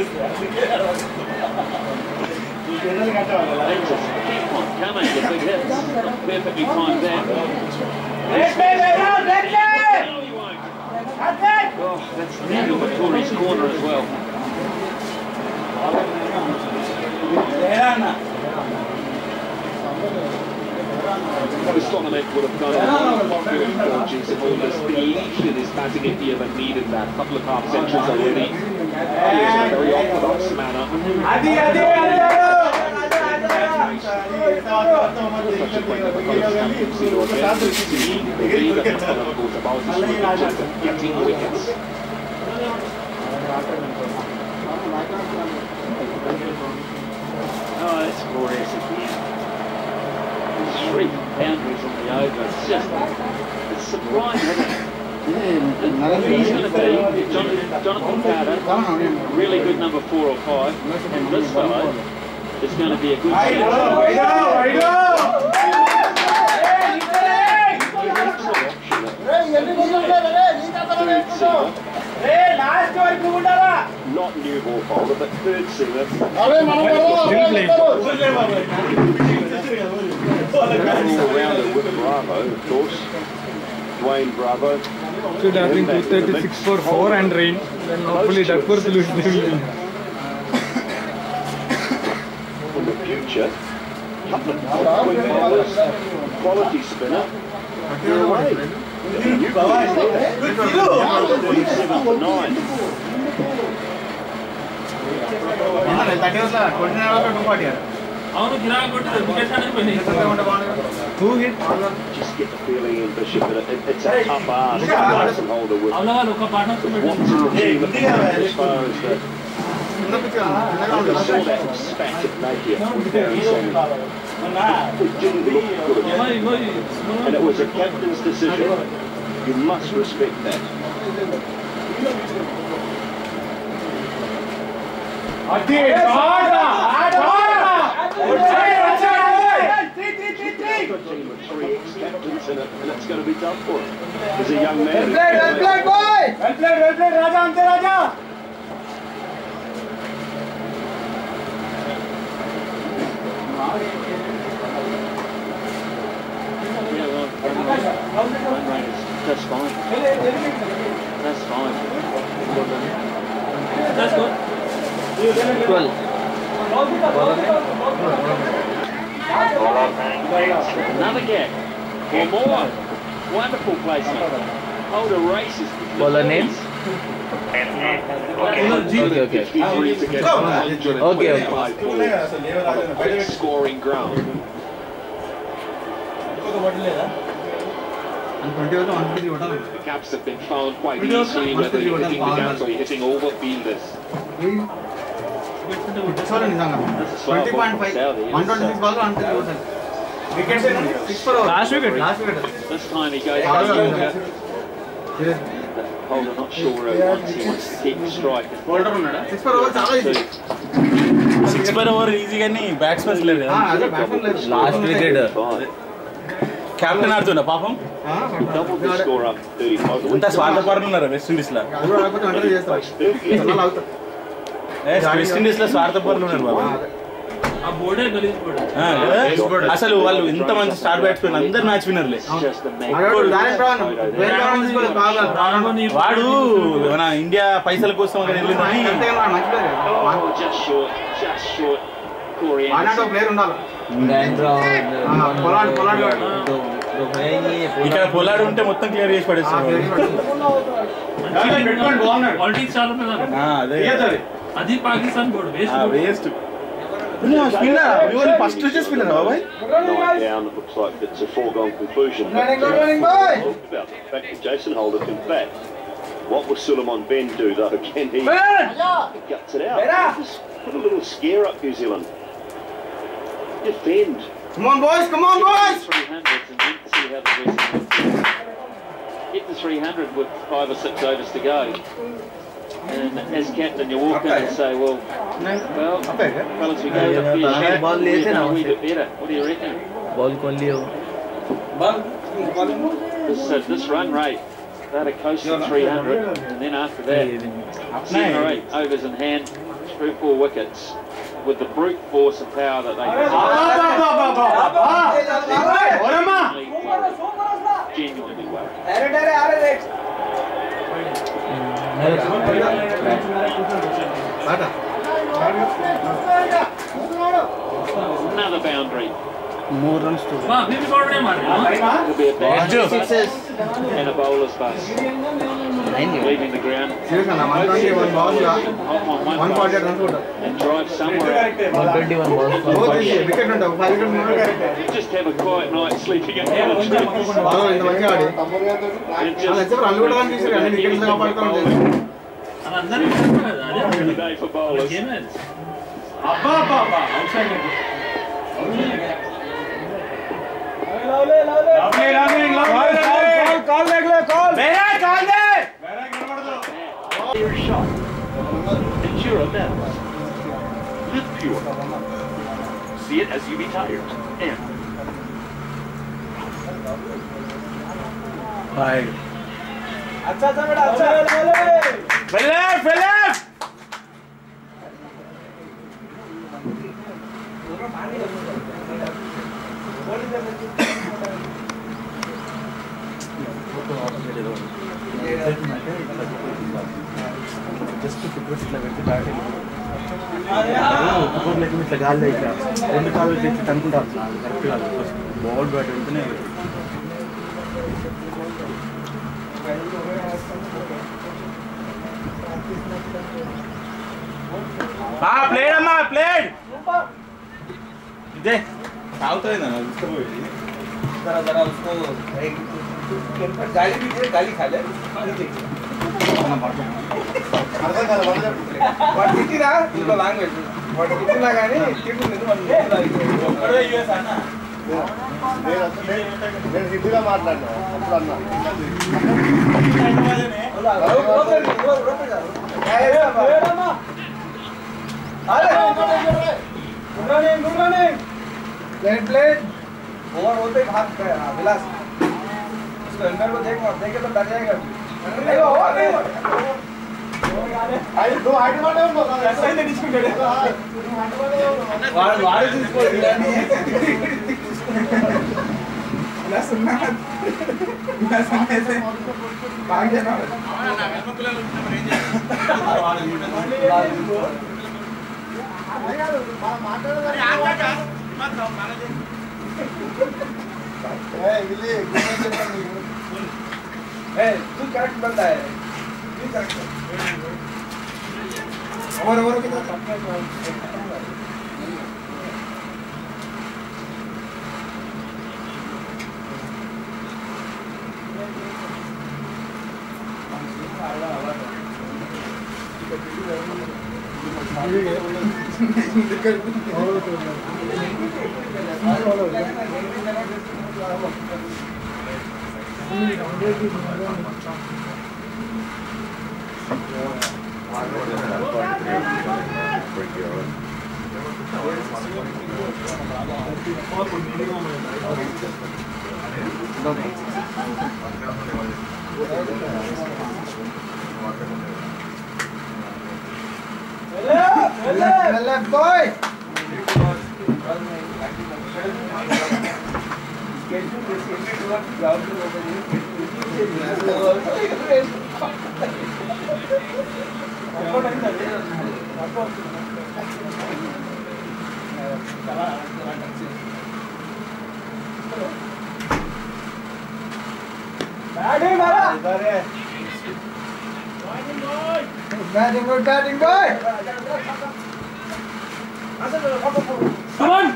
Keep on coming, the big hits. Perfectly timed that. Oh, that's Daniel McCrory's corner as well. This tournament would have done good for Jason Holder's speed in his batting if he ever needed that. Couple of half centuries already. He is a very orthodox manner. Getting wickets. Oh, that's glorious again. 3 boundaries on the over. It's just, it's sublime, isn't it? Yeah, he's going to be Jonathan Carter, really good number 4 or 5, and this fellow is going to be a good Not new ball bowler, but third seamer. All-rounder with Bravo, of course. Dwayne Bravo. Should have been 236 for 4 and rain. Then hopefully Duckworth will lose the win. In the future, couple of quick bowlers, quality spinner. You're away. New bowlers there. 27 for 9. Who hit? Just get the feeling in Bishop that it's a tough ask. Tyson Holder with what's in the team as far as the saw that spat at Napier with Darren Sammy. It didn't look good. And it was a captain's decision. You must respect that. Team with 3 ex-captains in it, and it's going to be tough for him. He's a young man. Well played, boy! Well played, Raja, Ante Raja! That's fine. That's fine. That's good. 12. Another gap. Or more. Wonderful placement. Holder races. Bowler name? Okay. Quick scoring ground. The gaps have been found quite easily, whether you're hitting the gaps or you're hitting over fielders. 20.5. 126 balls on wicket. 6 for last wicket. This time he goes Holder not sure where he wants to keep the strike. 6 for over చాలా easy 6 per over easy గాని batsmens లేరు last wicket captain ఆడుతున్నా పాపం అంత స్వార్థపరులు ఉన్నారు West Indies లో West Indies లో స్వార్థపరులు ఉన్నారు బాబా అసలు వాళ్ళు ఇంత మంచి స్టార్ బ్యాట్స్మెన్ అందరు మ్యాచ్ విన్నర్లే వాడు మన ఇండియా పైసల కోసం ఇక్కడ పొలాడు ఉంటే మొత్తం క్లియర్ చేసి పడేస్తాడు అది Pakistan board waste first spinner బాబాయ్ Night down, it looks like it's a foregone conclusion. Running, Talked about the fact that Jason Holder can bat. What will Suleiman Ben do though? Can he guts it out? Just put a little scare up New Zealand. Defend. Come on boys, come on boys! 300s and then see how the rest hit the 300 with 5 or 6 overs to go. And as captain, you walk in and say, well, fellas, we go a bit better. What do you reckon? Ball कौन लिया वो? This run rate, that are close to 300, and then after that, 7 or 8 overs in hand, 3 or 4 wickets, with the brute force and power that they genuinely well. Another boundary. More runs to It'll be a bad sixes and a bowler's bus. Leaving the ground. And drive somewhere out. 121 balls. Just have a quiet night sleeping in the trees. Day for bowlers. Your shot. Endure a mess. Live pure. See it as you be tired. And Wide. अच्छा बेटा अच्छा Philip! Just to request level the batting. Before like me लगा ले क्या? రెండు కాళ్ళు చేసి తనుకుంటారు కరెక్ట్ గా బాల్ బ్యాట్ వెంటనే ప్లేడ్ అమ్మా ప్లేడ్ ఇదే తాగుతాయిందా తీసుకుపోయి जरा जरा उसको एक गाली भी दे गाली खा ले వాడు తిట్టినా ఇంకో లాంగ్వేజ్ వాడు తిట్టినా కానీ తిట్టింది ఒక్కడే యూఎస్ అన్న నేను హిందీలో మాట్లాడినా అప్పుడు అన్నా प्लेट ओवर होते ही भाग गया विलास उसको एम्पायर को देखे तो डर जाएगा आई दो हाइट वाले उनको ऐसा ही नहीं डिस्कूटेड वाड़ इसको दिलानी है ना सुनना ऐसे भाग जाना तू करेक्ट बंदा है तू करेक्ट ओवर कितना Left boy. Batting boy. Come on.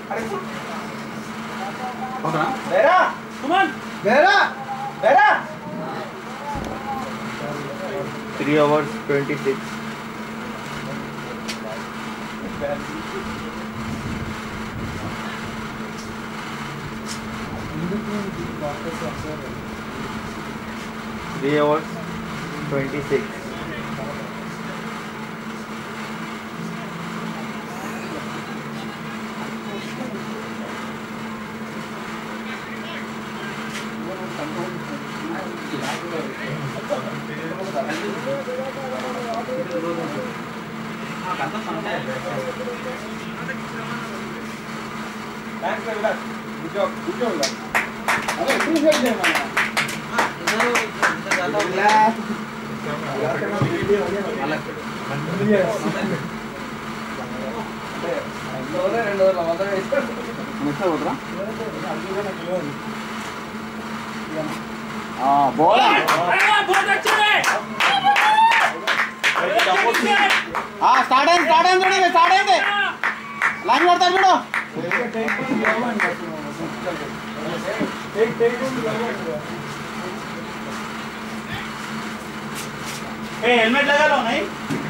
Bera. Come on. Bera. 3 overs 26. Three hours 26. बहुत अच्छे स्टार्ट है लाइन करता बिड़ो हेलमेट लगा लो नहीं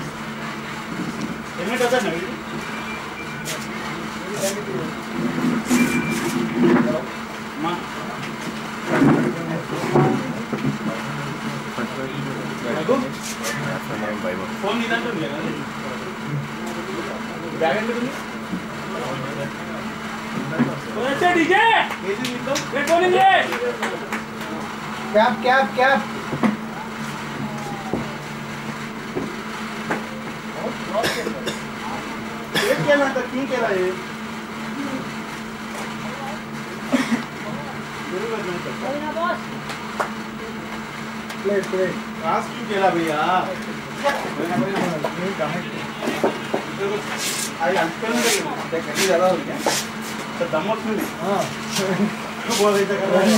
हेलमेट होता नहीं फोन नहीं तो अच्छा डीजे रिकॉर्डिंग है कैप केला तर क्यों केला ये प्लेट क्लास क्यों केला भैया आई अंकल ने कहीं ज्यादा हो गया तो दमक में हां बोल रहे थे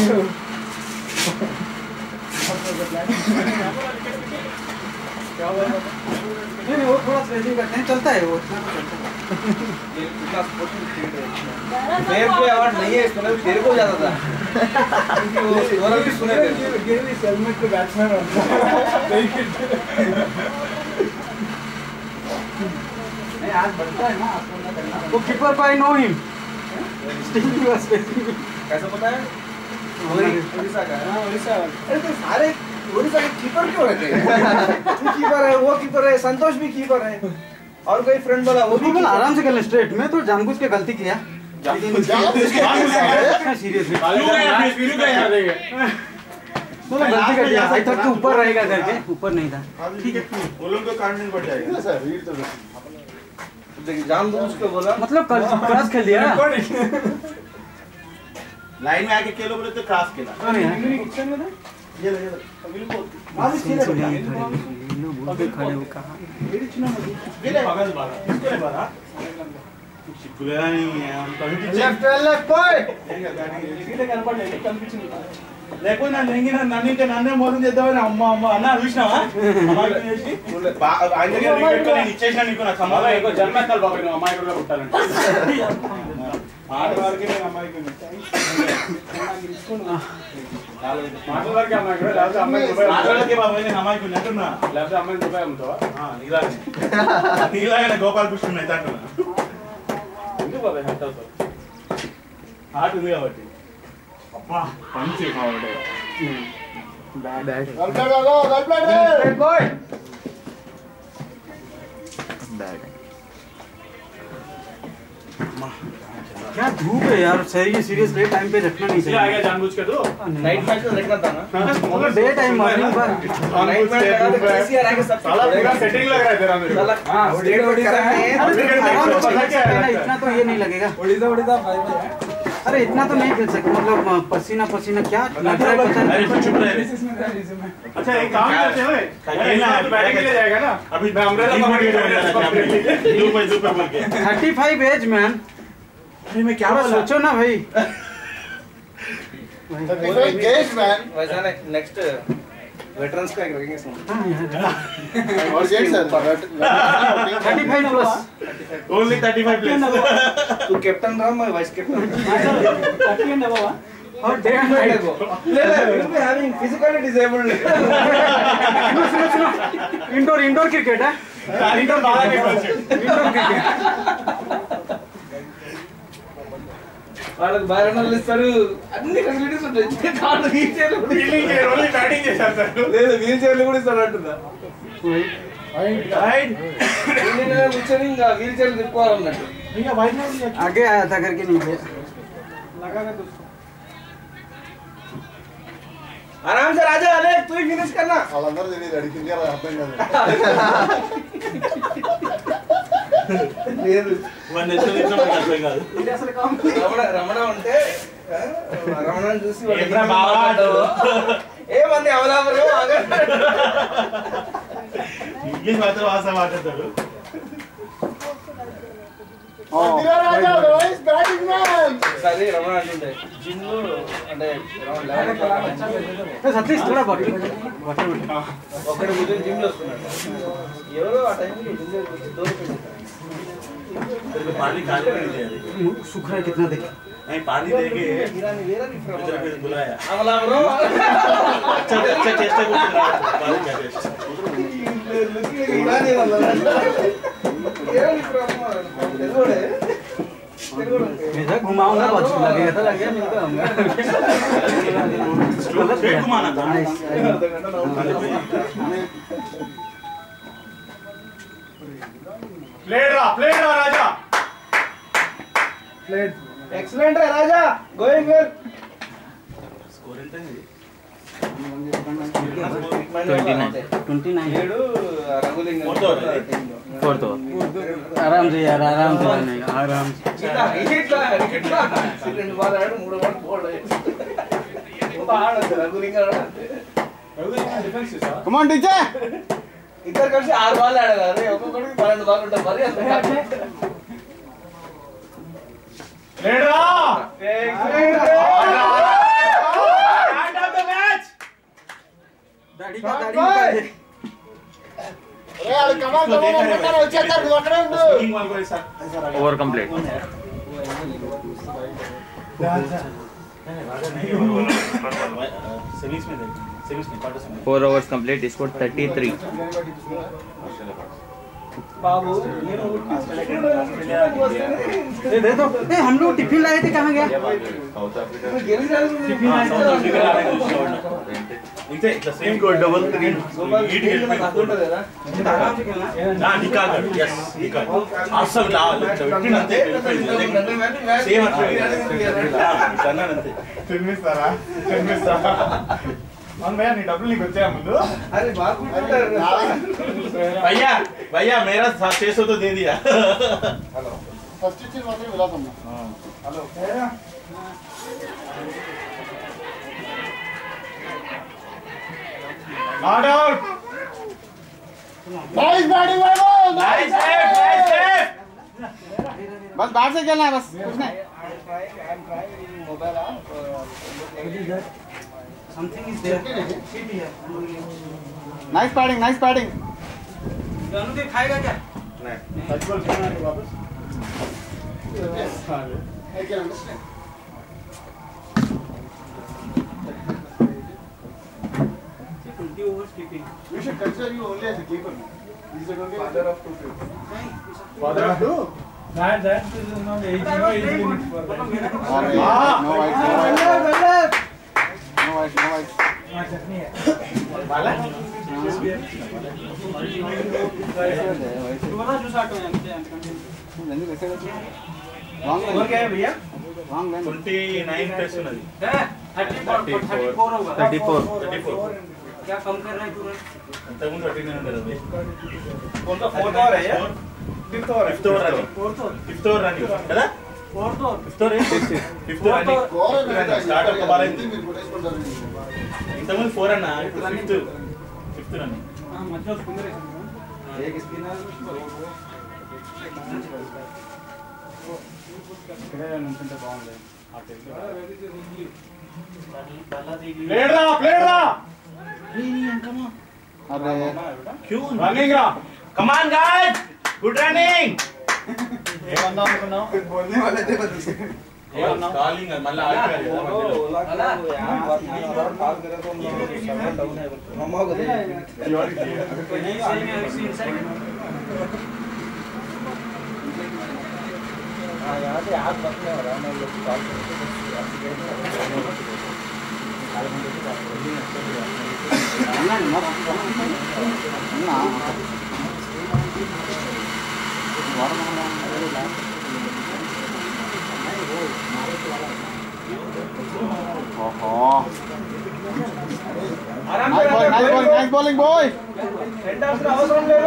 क्या हुआ नहीं वो थोड़ा स्ट्रेचिंग करते हैं चलता है वो इतना तो चलता है ये क्लास 14 मेरे को अवार्ड नहीं है इसमें तेरे को ज्यादा था क्योंकि वो दोनों भी सुने थे गिरवी हेलमेट पे बैट्समैन नहीं आज बनता है ना आपको ना करना वो कीपर पर I know him sting was कैसा पता है ओडिशा का हां ओडिशा अरे तो सारे ओडिशा के कीपर क्यों रहते हैं तू कीपर है वो कीपर है संतोष भी कीपर है और कोई फ्रेंड वाला वो भी आराम से कर ले स्ट्रेट में तो जानबूझ के गलती किया सीरियसली गलती कर दिया आई थॉट तू ऊपर रहेगा करके ऊपर नहीं था ठीक है वो लोग तो कांड नहीं पड़ जाएगा सर रीड तो देखिए जानबूझ के बोला मतलब क्रॉस खेल दिया लाइन में आके खेलो बोले तो क्रॉस खेला ये ले बिल्कुल आज खेले बोलते खड़े हो कहां मेरी चिन्ह मत मेरे बगल बारा इसको ले बारा चिकुलेरा नहीं है हम कभी लेफ्ट पॉइंट सीधे कनपड़ ले कल पीछे लेको ना लेंगे ना नानी के नाने मोदन చేద్దాం అమ్మ అమ్మ అన్న చూసినావా అమ్మాయి చేసి ఆయన దగ్గర రిక్వెస్ట్ కొని ఇచ్చేసినా నీకు నా సమాధానం ఏకో జన్మతల్ బాబాయ్ నువ్వు అమ్మాయి కూడా పుట్టాలంట ఆడ వరకు నేను అమ్మాయికి తీసుకున్నా మాటల వరకు అమ్మాయి కూడా లేకపోతే అమ్మాయి రూపాయి మాటలకి బాబాయ్ నేను అమ్మాయికి అంటున్నా లేకపోతే అమ్మాయి రూపాయి అమ్ముతావా నీలాగే గోపాల్ కృష్ణ అయితే అంటున్నా ఎందుకు బాబాయ్ హట్ అవుతావు హార్ట్ ఉంది కాబట్టి అబ్బా పంచి కావడే బ్యాడ్ గల్ బాయ్ बैड क्या धूप है यार सही सीरियसली टाइम पे रखना नहीं चाहिए आगे जानबूझ के तो नाइट मैच में रखना था ना मतलब डे टाइम मॉर्निंग पर नाइट मैच केसीआर आके सब साला पूरा सेटिंग लग रहा है तेरा मेरे को हां स्टेट ओडिशा है इतना तो ये नहीं लगेगा ओडिशा भाई अरे इतना तो नहीं खेल सकते मतलब पसीना पसीना क्या लग रहा है पता नहीं चुप रहे अच्छा एक काम करते हैं खेलना है बैटिंग के लिए जाएगा ना अभी अमरेला बोल के 35 एज मैन अरे मैं क्या सोचो ना भाई गेस्ट मैन वैसा नेक्स्ट वेटरन्स का रखेंगे इसमें और get sir 35 plus only 35 plus तू कैप्टन रहा मैं वाइस कैप्टन कैप्टन है बाबा और डे एंड नाइट को ले will be having physically disabled सुनो इंडोर क्रिकेट है इंडोर 12 इंडोर क्रिकेट వాళ్ళకి బాగా ఇస్తారు అన్ని ఫెసిలిటీస్ ఉంటాయి కాళ్ళు వీల్ చైర్లు ఫీలింగ్ చైర్ ఓన్లీ బ్యాటింగ్ చేశారు సార్ లేదు వీల్ చైర్లు కూడా ఇస్తారు అంటున్నా राइट इन्होंने मुझे नहीं व्हील चेयर दिखवाओ भैया भाई ने आगे आया था करके नहीं गया लगा मैं तो आराम से राजा अरे तू ही फिनिश करना और अंदर दे लड़की के अपन లేదు ఇది అసలు కామ్ రమణ అంటే రమణని చూసి ఏమంది అవలాపరు ఇంగ్లీష్ మాత్రం భాష మాట్లాడతాడు. సరే రమణ అంటుండే జిన్ను అంటే సతీష్ కూడా ఒక్కడి కూర్చొని జిమ్ లో వస్తున్నాడు. ఎవరో ఆ టైంలో జిమ్ వచ్చి దూరం पानी काले में दे सुख रहा है कितना देखे नहीं पानी देके बुलाया अमला ब्रो अच्छा चेष्टा करते पानी का टेस्ट ईरानी वाला ईरानी फ्रॉम तेलुगु मैं घुमाऊंगा बहुत लगेगा तो लगेगा मिलता होगा स्ट्रेट घुमाना था प्लेट रहा राजा प्लेट एक्सीलेंट है राजा गोइंग वेल स्कोर ఎంత ఉంది 29 ఏడు రఘులింగ फोर्थ आराम से यार आराम से बनेगा आराम से ఇట్లా రెండు బాల్ ఆడు మూడు బాల్ బోల్డ్ ఆడదు రఘులింగ డిఫెన్స్ కమ్ ఆన్ టీచర్ ఇద్దరు కలిసి 6 బాల్ ఆడారు అరే ఒక్కొక్కడికి 12 బాల్ ఉంటాయి మరి అంత లేడరా హ్యాండ్ ఆఫ్ ద మ్యాచ్ दाढ़ी का दाढ़ी ఏ ఆడు కమాన్ కమాన్ వచ్చేస్తారు నువ్వు అక్కడే ఉండు స్వింగ్ వాల్ को ओवर कंप्लीट सेमीज में क्वार्टर में 4 ओवर्स कंप्लीट स्कोर 33 बाबू दे दो ए हम लोग टिफिन लाए थे कहां गया टिफिन लाए थे इट्स सेम गोल डबल 3 ईट गेट में ఉంటదా आराम से खेलना ना निकाल यस निकाल అసలు లా పెట్టినంతే సేమ్ అట్లా తినిస్తారా అవును భయ్యా నీ డబ్బులు నీకు వచ్చాయా ముందు అరే బాగుంటారు भैया भैया मेरा 600 तो दे दिया हेलो फर्स्ट चीज मात्र मिला तुमने hello not out nice batting बाबू नाइस सेव नाइस सेव बस बैट से खेलना है बस कुछ नहीं mobile something is there nice batting जानू के खाएगा क्या नहीं सच बोल खेलना है वापस I can understand. We should consider you only as a keeper. He's the only father of 2 fields. Father of 2? That is not age limit for that. No white. चटनी है वाला तुम्हारा जूस आटो है और क्या है भैया Wrong line. 29 प्लस ఉన్నది 34 होगा 34 क्या कम कर रहा है तुरंत अंतकुमुंదు 39 ఉండేది అది कौन सा 4th ओवर है यार 5th ओवर है 5th over running 5th over running కదా 4th over 5th over 5th running start ఒక బాల్ అయింది ఇంతకుముందు 4 అన్న ఇప్పుడు 5th రన్నింగ్ మధ్యలో స్పిన్నర్ एक स्पिनर ఇక్కడే నుంచుంటే బాగుంది ఆ టైంలో ప్లేడ్ రా अरे क्यों रनिंग रा come on guys good running ఏమన్నా అనుకున్నావు बोलने वाले थे बस కాలింగ్ మళ్ళీ ఆగిపోయారు वाला यार पास करे तो सर्वर डाउन है मम्मा को दे हां यहां से हाथ बचने हो रहा है मैं लोग कॉल करके नाइस बॉलिंग बॉय అవసరం లేదు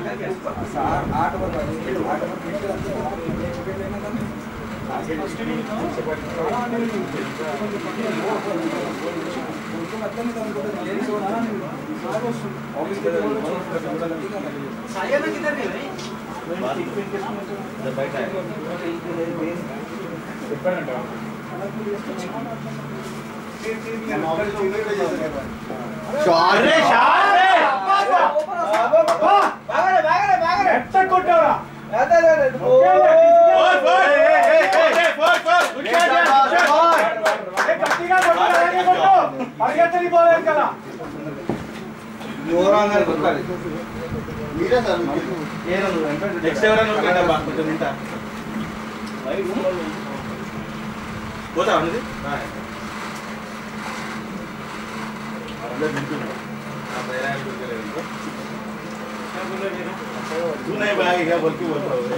నెక్స్ట్ ఎవరైనా కొంచెం తింటా పోతా ఉన్నది तू नहीं भाई क्या बोल के बोलता हूँ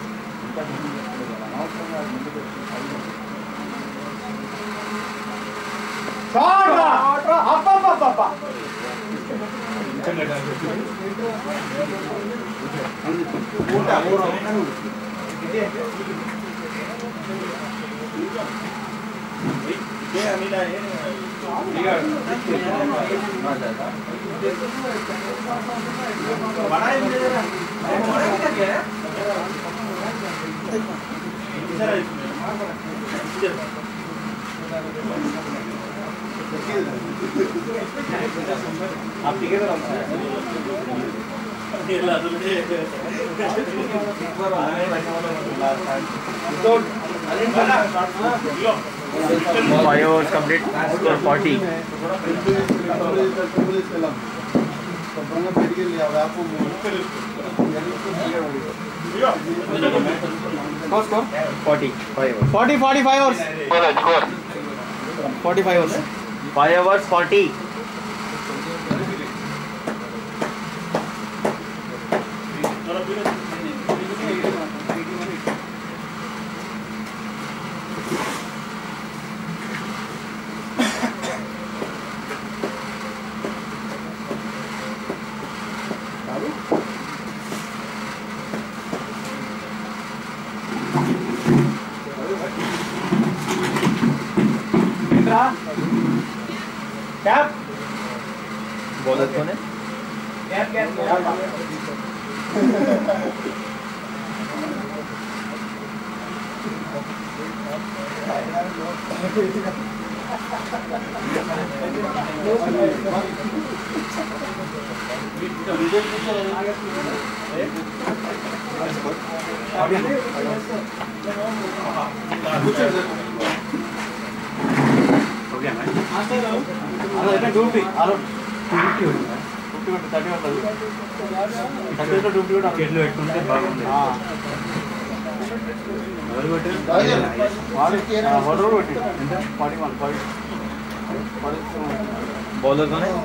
आप ठीक है Five overs complete. Score 40. Score 40. 45 hours. 45 hours. 5 overs 40. कैप बॉलर कौन है? बॉलर कौन है?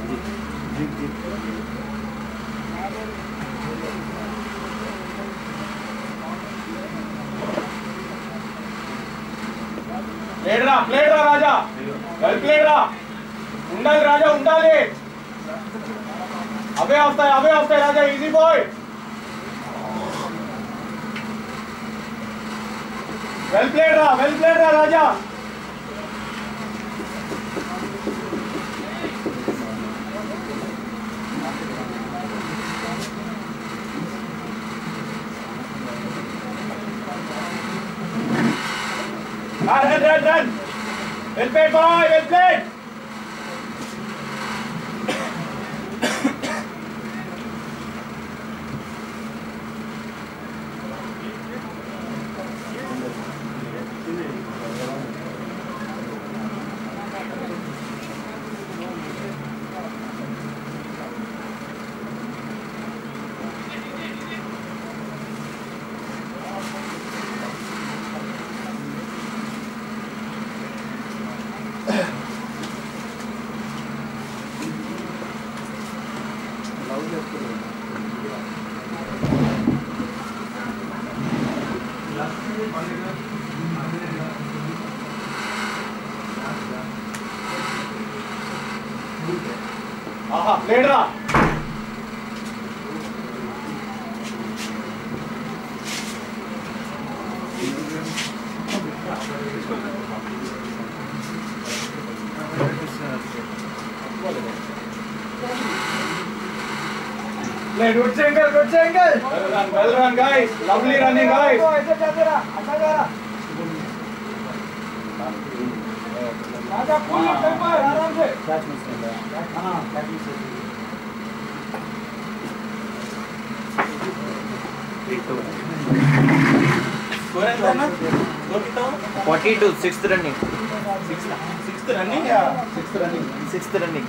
ప్లేడ్ రా రాజా వెల్ ప్లేడ్ రా ఉండాలి రాజా ఉండాలి అవే వస్తాయి రాజా ఈజీ బాయ్ వెల్ ప్లేడ్ రా రాజా Run. Well played, boy. Well played. Okay. Pedra. Good single, good single. Well run, guys. Lovely running, guys. Sixth running. Sixth running, yeah. Sixth running.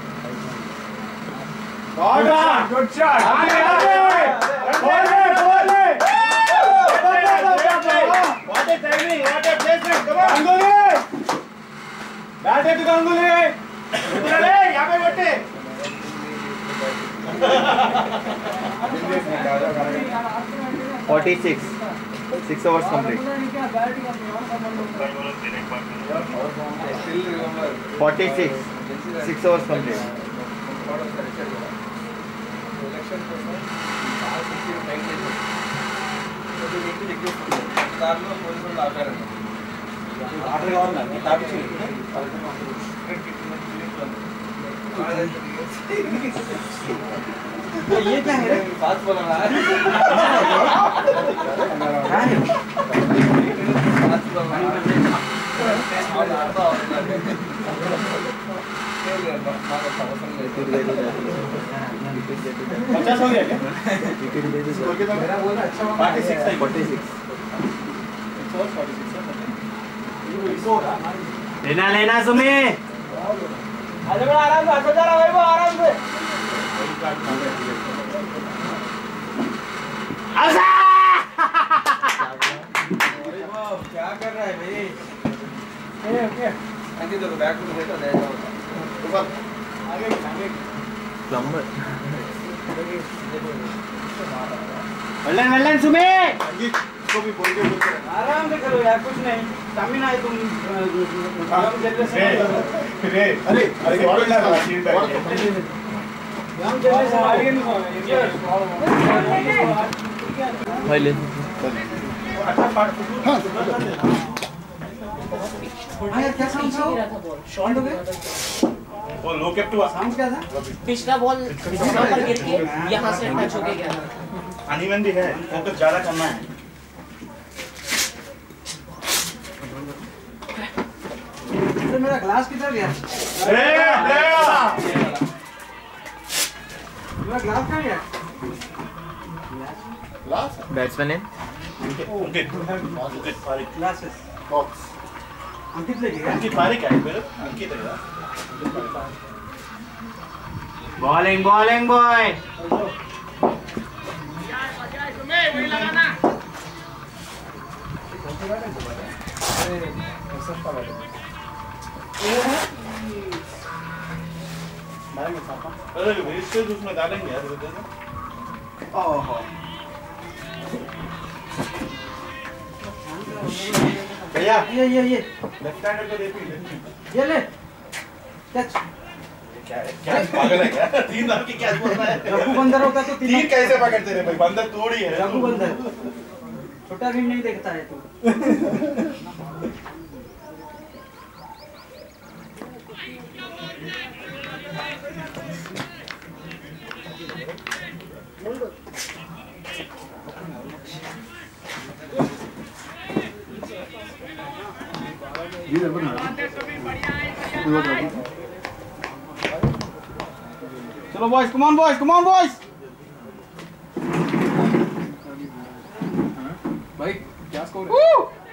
Good shot. What a timing, what a placement. Come on. Ganguly. Bat it to Ganguly. Ganguly, यहाँ पे बैठे. 46. 6 hours complete. 46. 6 hours complete. ये क्या है? बात बोल रहा है। पचास हो गया क्या? मेरा बोल रहा अच्छा 46 लेना सुमी आजा बड़ा आराम से आजा जा रहा भाई वो आराम से आजा क्या कर रहा है भाई ओके आगे देखो बैक टू देखो दे जाओ ऊपर आगे प्लम्बर वल्लन सुमे को भी बोल के आराम से करो यार कुछ नहीं स्टैमिना है तुम काम जल्दी से अरे रिकॉर्ड लगा शीट पे काम जल्दी से आगे नहीं भाई ले अच्छा पार्ट आया क्या साउंड था शॉट हो गया वो लो कैप टू साउंड क्या था पिछला बॉल पर गिर के यहां से टच हो गया अनइवन भी है फोकस ज्यादा करना है तो मेरा ग्लास किधर गया मेरा ग्लास कहाँ गया ग्लास बैट्समैन है अंकित पारिक ग्लासेस बॉक्स अंकित ले गया अंकित पारिक है मेरा अंकित है बॉलिंग बॉय वही लगाना अरे वेस्टेज उसमें डालेंगे यार ओहो भैया ये लेफ्ट हैंडर को देखो ये ले कैच क्या पागल है क्या तीन रन की कैच बोल रहा है रघु बंदर होता तो तीन कैसे पकड़ते रे भाई बंदर थोड़ी है रघु बंदर छोटा भी नहीं देखता है तू चलो बॉयज कम ऑन बॉयज भाई क्या स्कोर है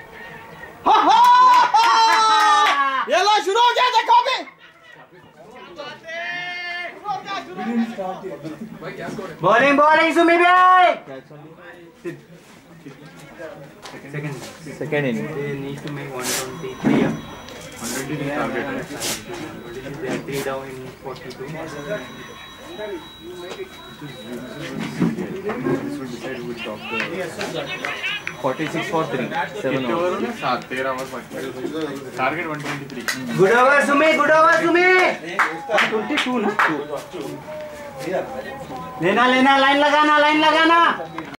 ये लो शुरू हो गया देखो अभी भाई क्या स्कोर है बॉलिंग सुमी भाई second inning they need to make 123 120 target they are 3 down in 42 this will decide who will top the 46 for 3. 7 overs. 13 overs. Target 123. Good over Sumi, good over Sumi. 22 ना? लेना लाइन लगाना